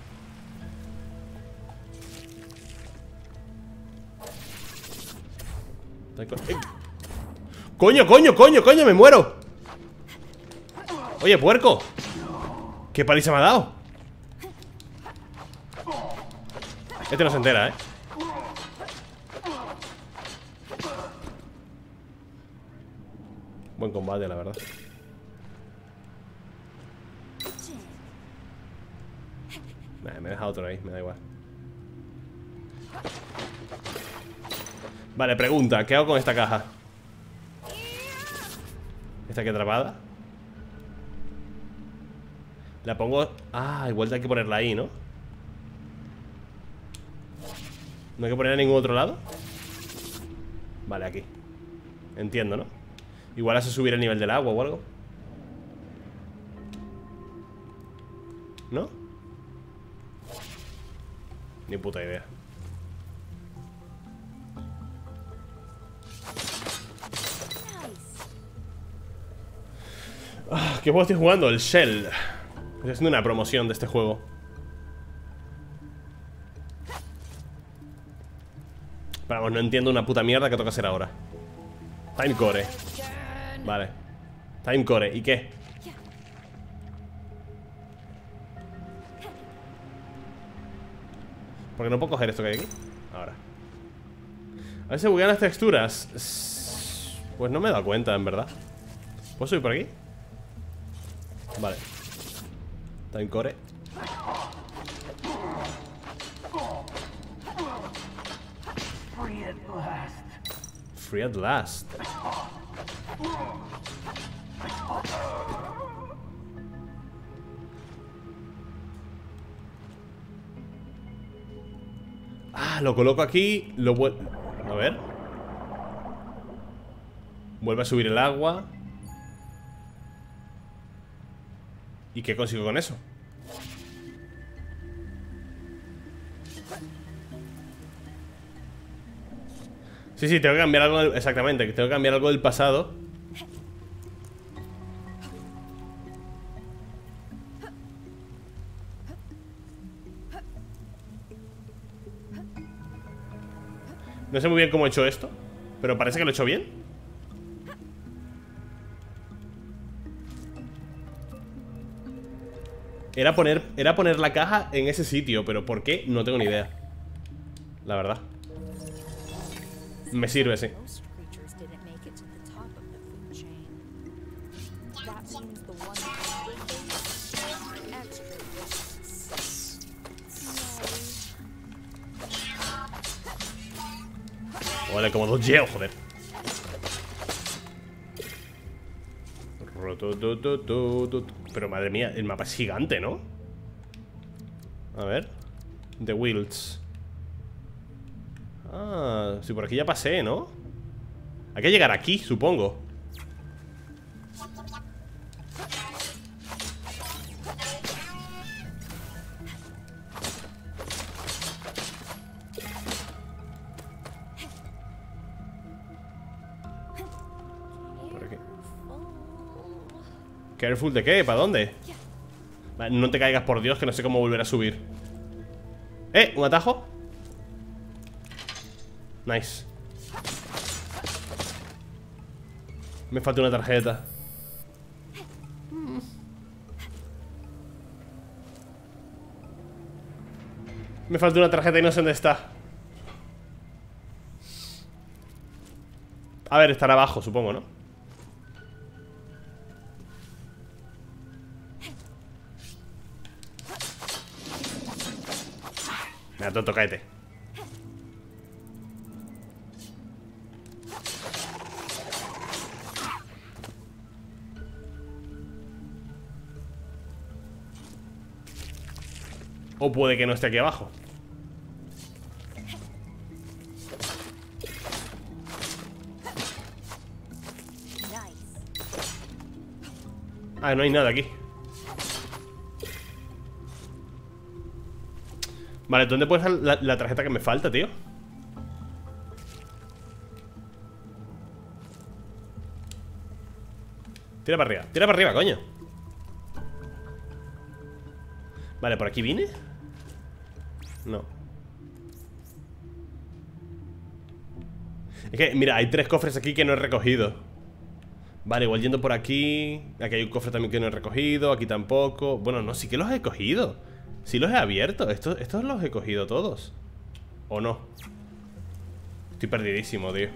¡Coño, coño, coño, coño! ¡Me muero! Oye, puerco. ¿Qué paliza me ha dado? Este no se entera, ¿eh? Buen combate, la verdad. Nah, me he dejado otro ahí, me da igual. Vale, pregunta, ¿qué hago con esta caja? ¿Está aquí atrapada? La pongo... Ah, igual hay que ponerla ahí, ¿no? ¿No hay que ponerla en ningún otro lado? Vale, aquí. Entiendo, ¿no? Igual hace subir el nivel del agua o algo. ¿No? Ni puta idea. ¿Qué juego estoy jugando? El Shell. Estoy haciendo una promoción de este juego. Pero vamos, no entiendo una puta mierda que toca hacer ahora. Timecore. Vale. Timecore. ¿Y qué? ¿Por qué no puedo coger esto que hay aquí? Ahora. A ver si buguean las texturas. Pues no me he dado cuenta, en verdad. ¿Puedo subir por aquí? Vale. Timecore. Free at last. Ah, lo coloco aquí. Lo vuelvo. A ver. Vuelve a subir el agua. ¿Y qué consigo con eso? Sí, sí, tengo que cambiar algo exactamente, tengo que cambiar algo del pasado. No sé muy bien cómo he hecho esto, pero parece que lo he hecho bien. Era poner la caja en ese sitio, pero ¿por qué? No tengo ni idea. La verdad. Me sirve, sí. Vale, como dos yeos, joder. Pero madre mía, el mapa es gigante, ¿no? A ver. The Wilds. Ah, sí, por aquí ya pasé, ¿no? Hay que llegar aquí, supongo. Por aquí. ¿Careful de qué? ¿Para dónde? Vale, no te caigas, por Dios, que no sé cómo volver a subir. ¿Un atajo? Nice. Me falta una tarjeta. Me falta una tarjeta y no sé dónde está. A ver, estará abajo, supongo, ¿no? Mira, tonto, cáete. O puede que no esté aquí abajo. Ah, no hay nada aquí. Vale, ¿dónde puede estar la tarjeta que me falta, tío? Tira para arriba, coño. Vale, ¿por aquí vine? No. Es que, mira, hay 3 cofres aquí que no he recogido. Vale, igual yendo por aquí. Aquí hay un cofre también que no he recogido. Aquí tampoco. Bueno, no, sí que los he cogido. Sí los he abierto. Estos los he cogido todos. ¿O no? Estoy perdidísimo, tío.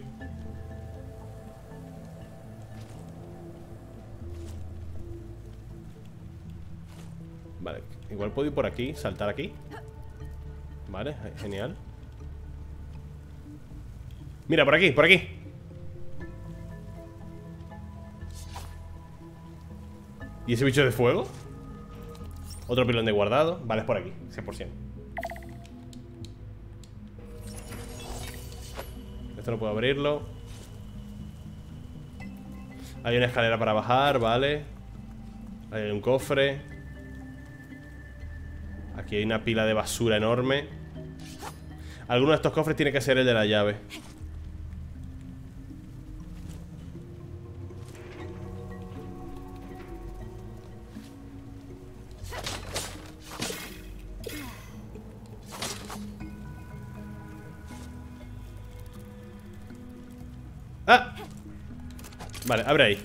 Vale, igual puedo ir por aquí, saltar aquí. Vale, genial. Mira, por aquí, por aquí. ¿Y ese bicho de fuego? Otro pilón de guardado. Vale, es por aquí, 100%. Esto no puedo abrirlo. Hay una escalera para bajar, vale. Hay un cofre. Aquí hay una pila de basura enorme. Alguno de estos cofres tiene que ser el de la llave. ¡Ah! Vale, abre ahí.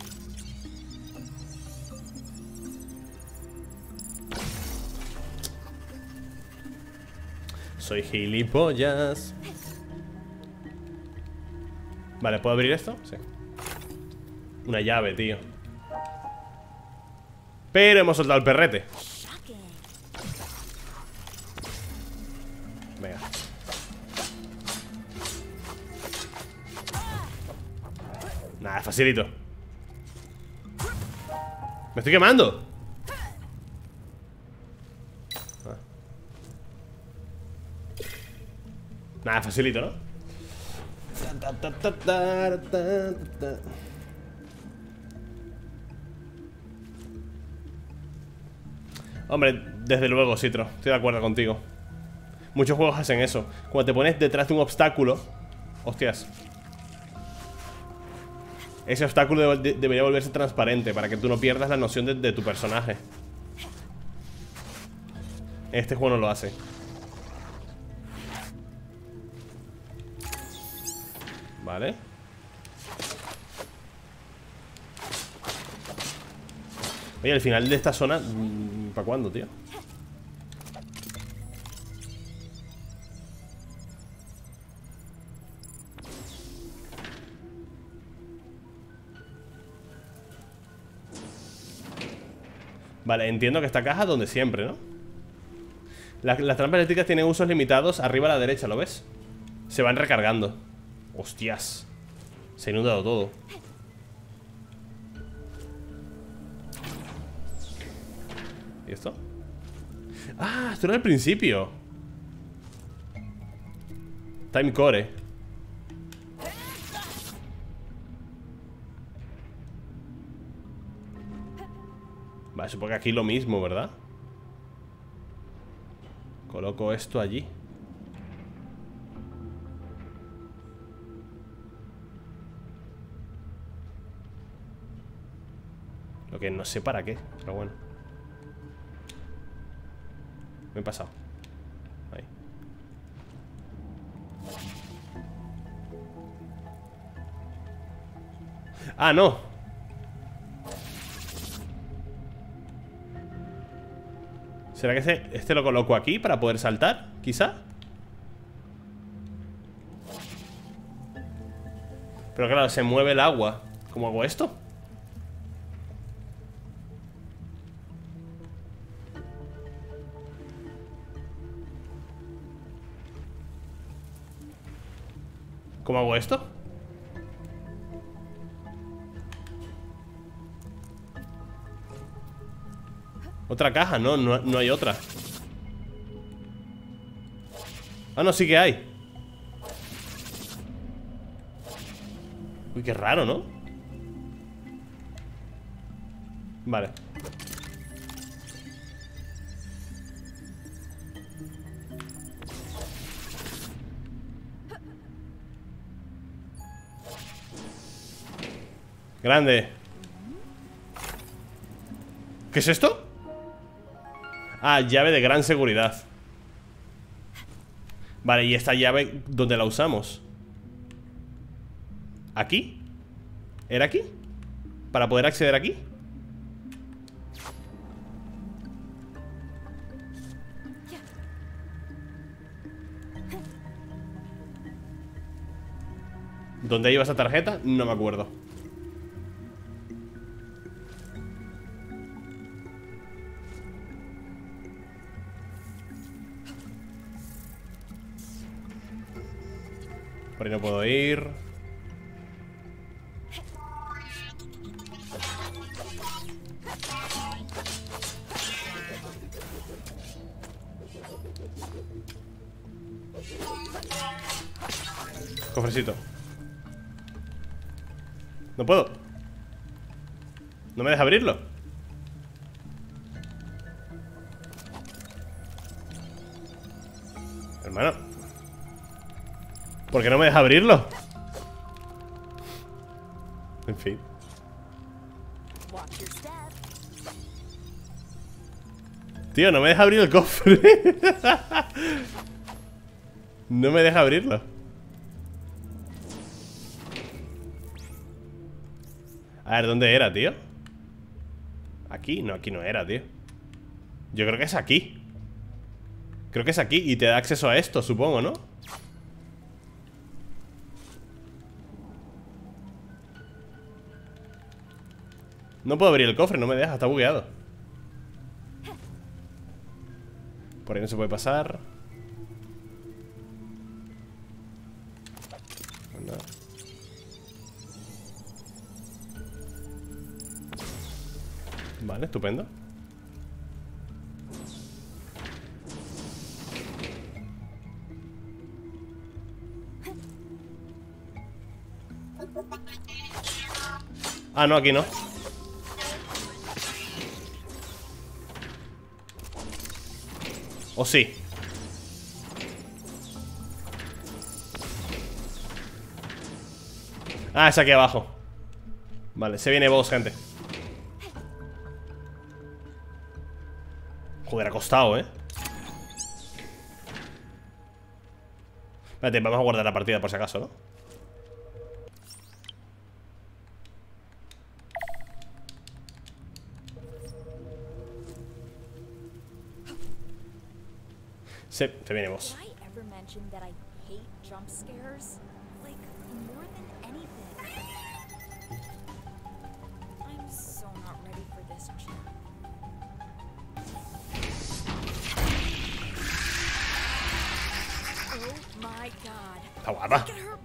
Soy gilipollas. Vale, ¿puedo abrir esto? Sí. Una llave, tío. Pero hemos soltado el perrete. Venga. Nada, facilito. Me estoy quemando. Nada, facilito, ¿no? Hombre, desde luego, Citro. Estoy de acuerdo contigo. Muchos juegos hacen eso. Cuando te pones detrás de un obstáculo. Hostias. Ese obstáculo debería volverse transparente para que tú no pierdas la noción de tu personaje. Este juego no lo hace. Vale. Oye, al final de esta zona, ¿para cuándo, tío? Vale, entiendo que esta caja es donde siempre, ¿no? Las trampas eléctricas tienen usos limitados arriba a la derecha, ¿lo ves? Se van recargando. Hostias. Se ha inundado todo. ¿Y esto? Ah, esto era el principio. Time Core. Vale, supongo que aquí lo mismo, ¿verdad? Coloco esto allí. Lo que no sé para qué, pero bueno. Me he pasado. Ahí. Ah, no. ¿Será que este lo coloco aquí para poder saltar? Quizá. Pero claro, se mueve el agua. ¿Cómo hago esto? ¿Cómo hago esto? Otra caja, no hay otra. Ah, no, sí que hay. Uy, qué raro, ¿no? Vale. Grande. ¿Qué es esto? Ah, llave de gran seguridad. Vale, y esta llave, ¿dónde la usamos? ¿Aquí? ¿Era aquí? ¿Para poder acceder aquí? ¿Dónde iba esa tarjeta? No me acuerdo. Por ahí no puedo ir. Cofrecito. No puedo. No me deja abrirlo. Hermano, ¿por qué no me deja abrirlo? En fin. Tío, no me deja abrir el cofre. No me deja abrirlo. A ver, ¿dónde era, tío? Aquí, no, aquí no era, tío. Yo creo que es aquí. Creo que es aquí y te da acceso a esto, supongo, ¿no? No puedo abrir el cofre, no me deja, está bugueado. Por ahí no se puede pasar. Anda. Vale, estupendo. Ah, no, aquí no. ¿O sí? Ah, es aquí abajo. Vale, se viene boss, gente. Joder, ha costado, Espérate, vamos a guardar la partida por si acaso, ¿no? Se viene boss. Está guapa.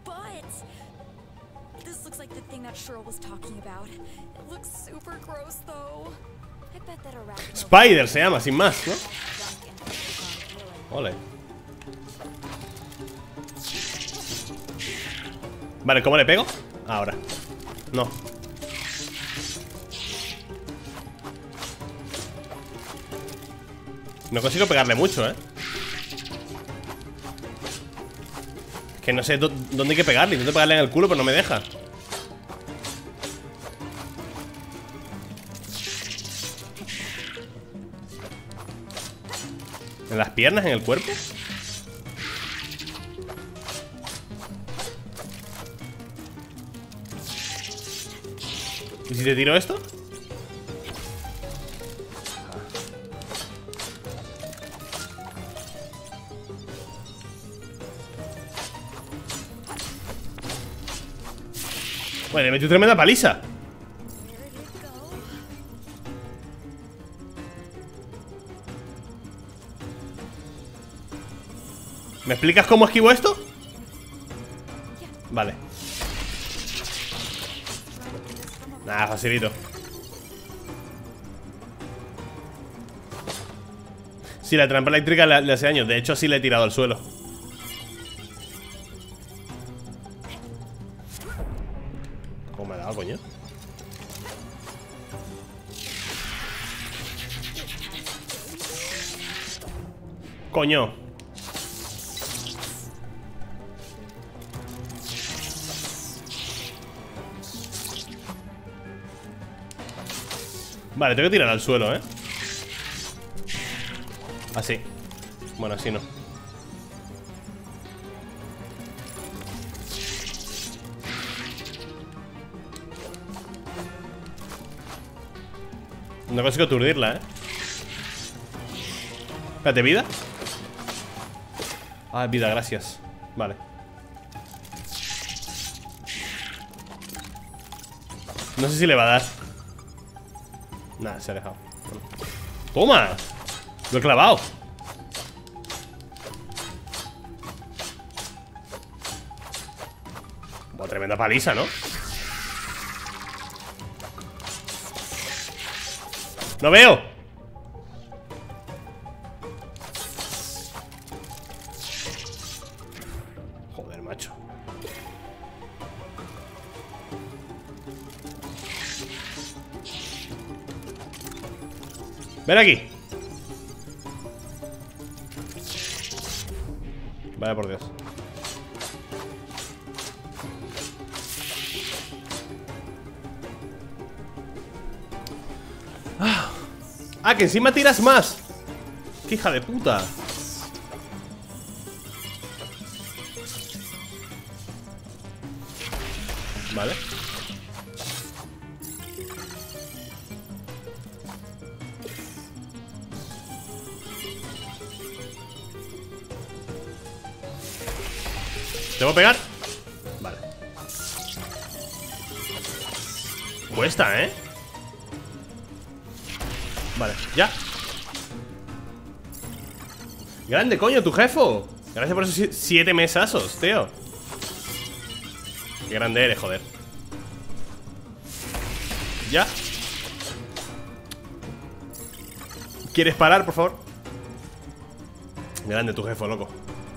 Spider se llama, sin más, ¿no? Ole. Vale, ¿cómo le pego? Ahora. No. No consigo pegarle mucho, Que no sé dónde hay que pegarle. Intento pegarle en el culo, pero no me deja. ¿En las piernas? ¿En el cuerpo? ¿Y si te tiro esto? Bueno, le metí tremenda paliza. ¿Me explicas cómo esquivo esto? Vale. Nada, facilito. Sí, la trampa eléctrica le hace daño. De hecho, así le he tirado al suelo. ¿Cómo me ha dado, coño? Coño. Vale, tengo que tirar al suelo, Así. Bueno, así no. No consigo aturdirla, ¿eh? Espérate, ¿vida? Ah, vida, gracias. Vale. No sé si le va a dar. Nada, se ha dejado. ¡Toma! Lo he clavado. Buah, tremenda paliza, ¿no? ¡No veo! Joder, macho. Ven aquí. Vaya por Dios. Ah, que encima tiras más. ¡Qué hija de puta! Vale. ¿Te voy a pegar? Vale. Cuesta, ¿eh? Vale, ya. Grande, coño, tu jefo. Gracias por esos 7 mesazos, tío. Qué grande eres, joder. Ya. ¿Quieres parar, por favor? Grande tu jefe, loco.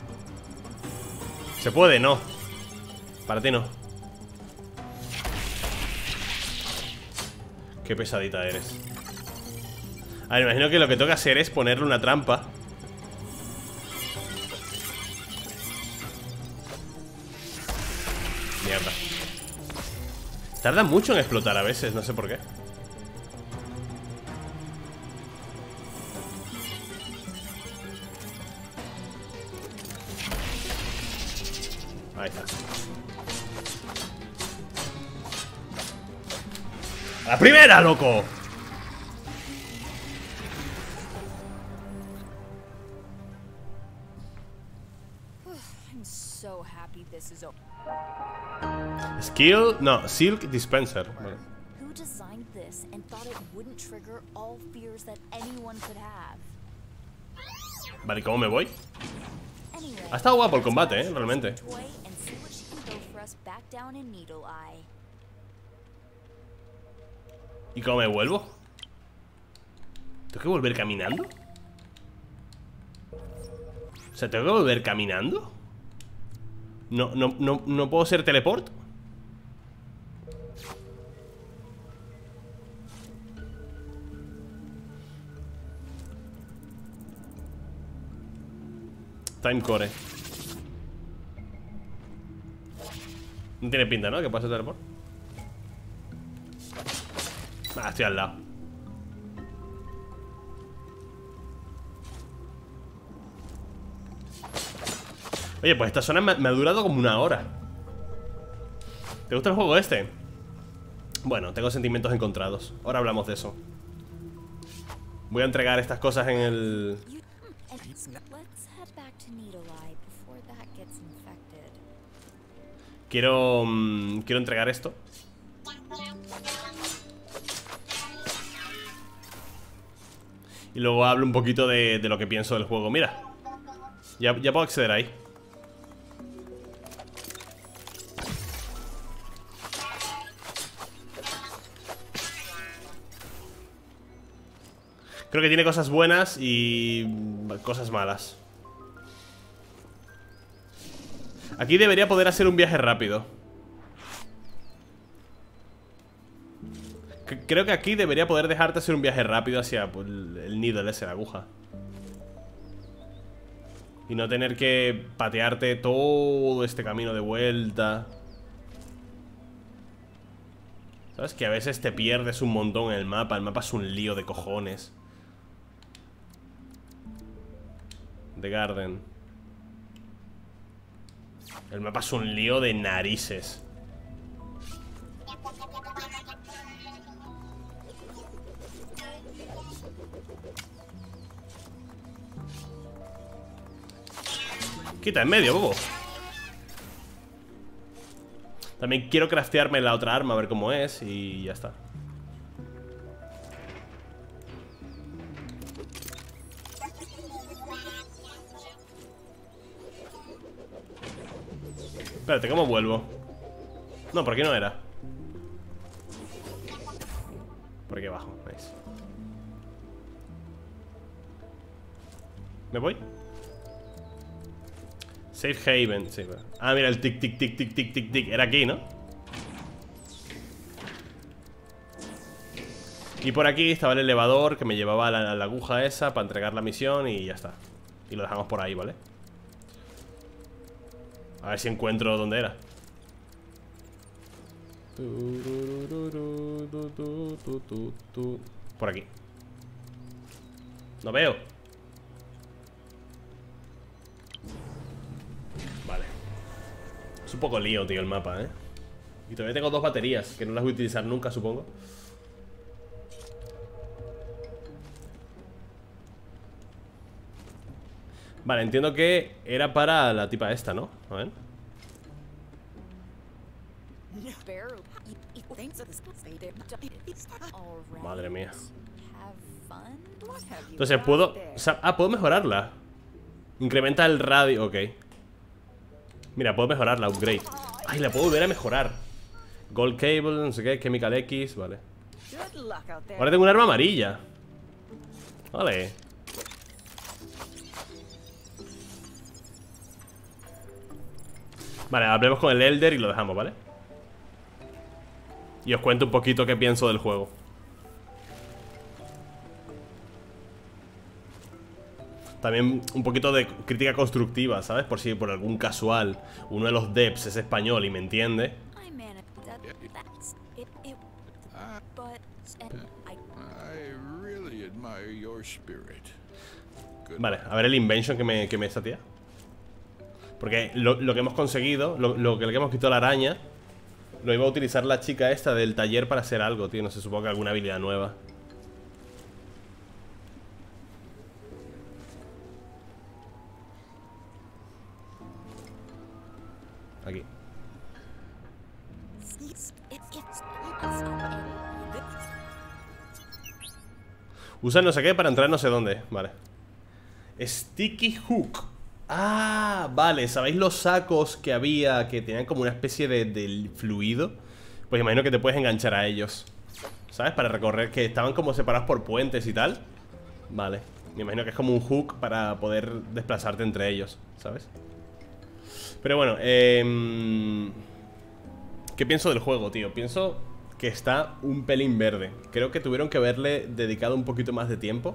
¿Se puede? No. Para ti no. Qué pesadita eres. A ver, me imagino que lo que tengo que hacer es ponerle una trampa. Mierda. Tarda mucho en explotar a veces, no sé por qué. Ahí está. ¡A la primera, loco! I'm so happy this is over. Skill, no, Silk Dispenser. Vale. Who designed this and thought it wouldn't trigger all fears that anyone could have? Vale, ¿y cómo me voy? Anyway, Ha estado guapo el combate, realmente. toy and see what she can go for us back down in Needle Eye. ¿Y cómo me vuelvo? ¿Tengo que volver caminando? O sea, ¿tengo que volver caminando? No puedo ser teleport. Timecore. No tiene pinta, ¿no? Que pueda ser teleport. Ah, estoy al lado. Oye, pues esta zona me ha durado como 1 hora. ¿Te gusta el juego este? Bueno, tengo sentimientos encontrados. Ahora hablamos de eso. Voy a entregar estas cosas en el... Let's head back to Needle Eye before that gets infected. Quiero entregar esto. Y luego hablo un poquito de lo que pienso del juego. Mira, ya puedo acceder ahí. Creo que tiene cosas buenas y cosas malas. Aquí debería poder hacer un viaje rápido. Creo que aquí debería poder dejarte hacer un viaje rápido hacia pues, el needle ese, la aguja. Y no tener que patearte todo este camino de vuelta. ¿Sabes? Que a veces te pierdes un montón en el mapa. El mapa es un lío de cojones. The Garden. El mapa es un lío de narices. Quita en medio, bobo. También quiero craftearme la otra arma, a ver cómo es. Y ya está. Espérate, ¿cómo vuelvo? No, por aquí no era. Por aquí abajo, ¿veis? ¿Me voy? Safe Haven, sí. Ah, mira el tic, tic, tic, tic, tic, tic, tic. Era aquí, ¿no? Y por aquí estaba el elevador que me llevaba a la aguja esa para entregar la misión y ya está. Y lo dejamos por ahí, ¿vale? A ver si encuentro dónde era. Por aquí. No veo. Vale. Es un poco lío, tío, el mapa, ¿eh? Y todavía tengo 2 baterías que no las voy a utilizar nunca, supongo. Vale, entiendo que era para la tipa esta, ¿no? A ver. Madre mía. Entonces puedo... Ah, puedo mejorarla. Incrementa el radio, ok. Mira, puedo mejorarla, upgrade. Ay, la puedo volver a mejorar. Gold cable, no sé qué, chemical X, vale. Ahora tengo un arma amarilla. Vale. Vale, hablemos con el Elder y lo dejamos, ¿vale? Y os cuento un poquito qué pienso del juego. También un poquito de crítica constructiva, ¿sabes? Por si por algún casual uno de los devs es español y me entiende. Vale, a ver el invention que me esta tía. Porque lo que hemos conseguido, lo que le hemos quitado a la araña, lo iba a utilizar la chica esta del taller para hacer algo, tío. No sé, supongo que alguna habilidad nueva. Aquí. Usa no sé qué para entrar no sé dónde. Vale. Sticky Hook. Ah, vale, ¿sabéis los sacos que había que tenían como una especie de fluido? Pues imagino que te puedes enganchar a ellos, ¿sabes? Para recorrer, que estaban como separados por puentes y tal. Vale, me imagino que es como un hook para poder desplazarte entre ellos, ¿sabes? Pero bueno, ¿qué pienso del juego, tío? Pienso que está un pelín verde. Creo que tuvieron que haberle dedicado un poquito más de tiempo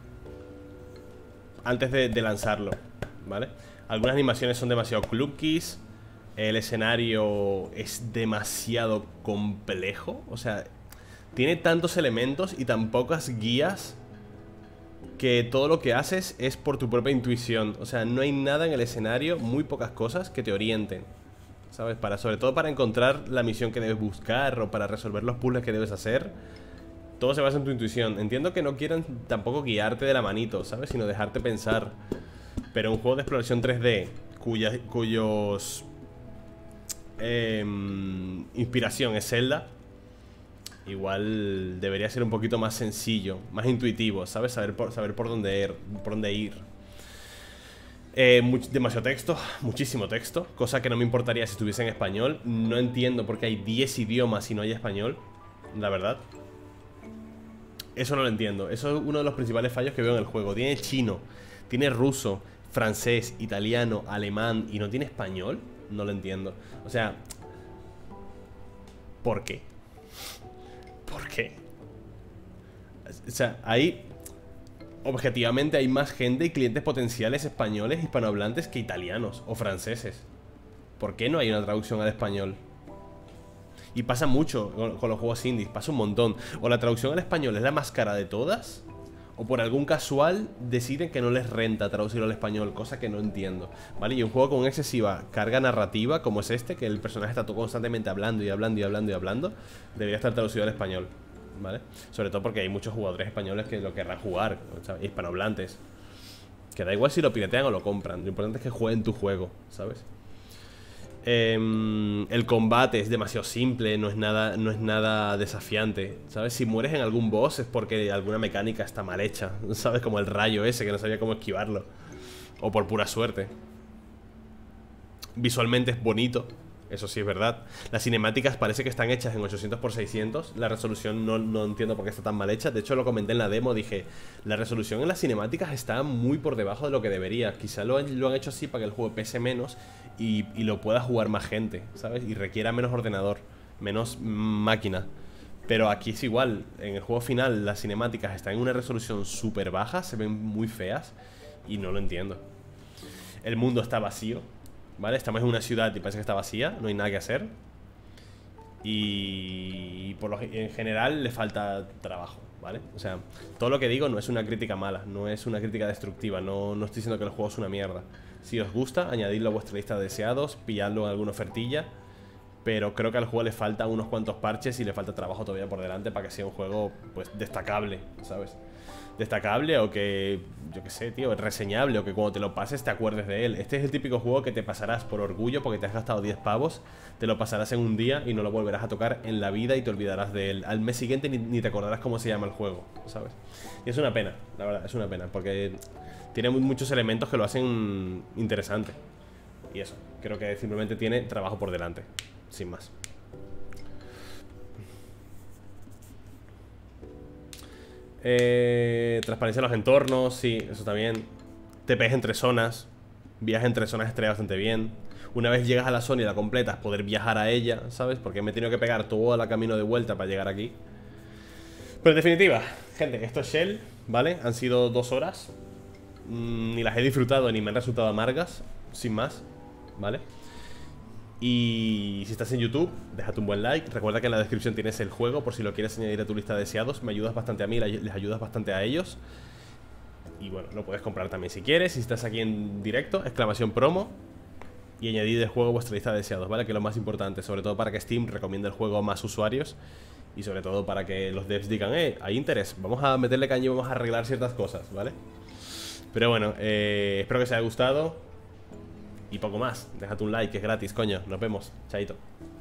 antes de lanzarlo, ¿vale? Algunas animaciones son demasiado clunkies. El escenario es demasiado complejo. O sea, tiene tantos elementos y tan pocas guías que todo lo que haces es por tu propia intuición. O sea, no hay nada en el escenario, muy pocas cosas que te orienten, ¿sabes? Sobre todo para encontrar la misión que debes buscar o para resolver los puzzles que debes hacer. Todo se basa en tu intuición. Entiendo que no quieran tampoco guiarte de la manito, ¿sabes? Sino dejarte pensar. Pero un juego de exploración 3D cuyos inspiración es Zelda, igual debería ser un poquito más sencillo, más intuitivo, ¿sabes? Saber por dónde ir. Demasiado texto, muchísimo texto, cosa que no me importaría si estuviese en español. No entiendo por qué hay 10 idiomas y no hay español, la verdad. Eso no lo entiendo. Eso es uno de los principales fallos que veo en el juego. Tiene chino, tiene ruso, francés, italiano, alemán y no tiene español. No lo entiendo. O sea, ¿por qué? ¿Por qué? O sea, objetivamente hay más gente y clientes potenciales españoles, hispanohablantes que italianos o franceses. ¿Por qué no hay una traducción al español? Y pasa mucho con los juegos indies, pasa un montón. O la traducción al español es la más cara de todas, o por algún casual deciden que no les renta traducirlo al español, cosa que no entiendo, ¿vale? Y un juego con excesiva carga narrativa como es este, que el personaje está todo constantemente hablando y hablando y hablando y hablando, debería estar traducido al español, ¿vale? Sobre todo porque hay muchos jugadores españoles que lo querrán jugar, ¿sabes? Hispanohablantes. Que da igual si lo piratean o lo compran, lo importante es que jueguen tu juego, ¿sabes? El combate es demasiado simple, no es nada desafiante, ¿sabes? Si mueres en algún boss es porque alguna mecánica está mal hecha, ¿sabes? Como el rayo ese que no sabía cómo esquivarlo, o por pura suerte. Visualmente es bonito, eso sí es verdad. Las cinemáticas parece que están hechas en 800x600. La resolución no entiendo por qué está tan mal hecha. De hecho lo comenté en la demo, dije, la resolución en las cinemáticas está muy por debajo de lo que debería. Quizá lo han hecho así para que el juego pese menos y lo pueda jugar más gente, ¿sabes? Y requiera menos ordenador, menos máquina. Pero aquí es igual, en el juego final las cinemáticas están en una resolución súper baja, se ven muy feas y no lo entiendo. El mundo está vacío, ¿vale? Estamos en una ciudad y parece que está vacía, no hay nada que hacer. Y en general le falta trabajo, ¿vale? O sea, todo lo que digo no es una crítica mala, no es una crítica destructiva, no estoy diciendo que el juego es una mierda. Si os gusta, añadidlo a vuestra lista de deseados, pilladlo en alguna ofertilla. Pero creo que al juego le faltan unos cuantos parches y le falta trabajo todavía por delante para que sea un juego, pues, destacable, ¿sabes? Destacable o que, yo qué sé, tío, reseñable, o que cuando te lo pases te acuerdes de él. Este es el típico juego que te pasarás por orgullo porque te has gastado 10 pavos, te lo pasarás en un día y no lo volverás a tocar en la vida y te olvidarás de él. Al mes siguiente ni te acordarás cómo se llama el juego, ¿sabes? Y es una pena, la verdad, es una pena, porque tiene muchos elementos que lo hacen interesante. Y eso, creo que simplemente tiene trabajo por delante, sin más. Transparencia en los entornos, sí, eso también. TPs entre zonas, viajes entre zonas estaría bastante bien. Una vez llegas a la zona y la completas, poder viajar a ella, ¿sabes? Porque me he tenido que pegar todo el camino de vuelta para llegar aquí. Pero en definitiva, gente, esto es Shell, ¿vale? Han sido 2 horas. Ni las he disfrutado ni me han resultado amargas, sin más, ¿vale? Y si estás en YouTube, déjate un buen like. Recuerda que en la descripción tienes el juego por si lo quieres añadir a tu lista de deseados. Me ayudas bastante a mí, les ayudas bastante a ellos. Y bueno, lo puedes comprar también si quieres. Si estás aquí en directo, exclamación promo y añadir el juego a vuestra lista de deseados, ¿vale? Que es lo más importante, sobre todo para que Steam recomiende el juego a más usuarios. Y sobre todo para que los devs digan, hay interés, vamos a meterle caña y vamos a arreglar ciertas cosas, ¿vale? Pero bueno, espero que os haya gustado. Y poco más, déjate un like, que es gratis, coño. Nos vemos, chaito.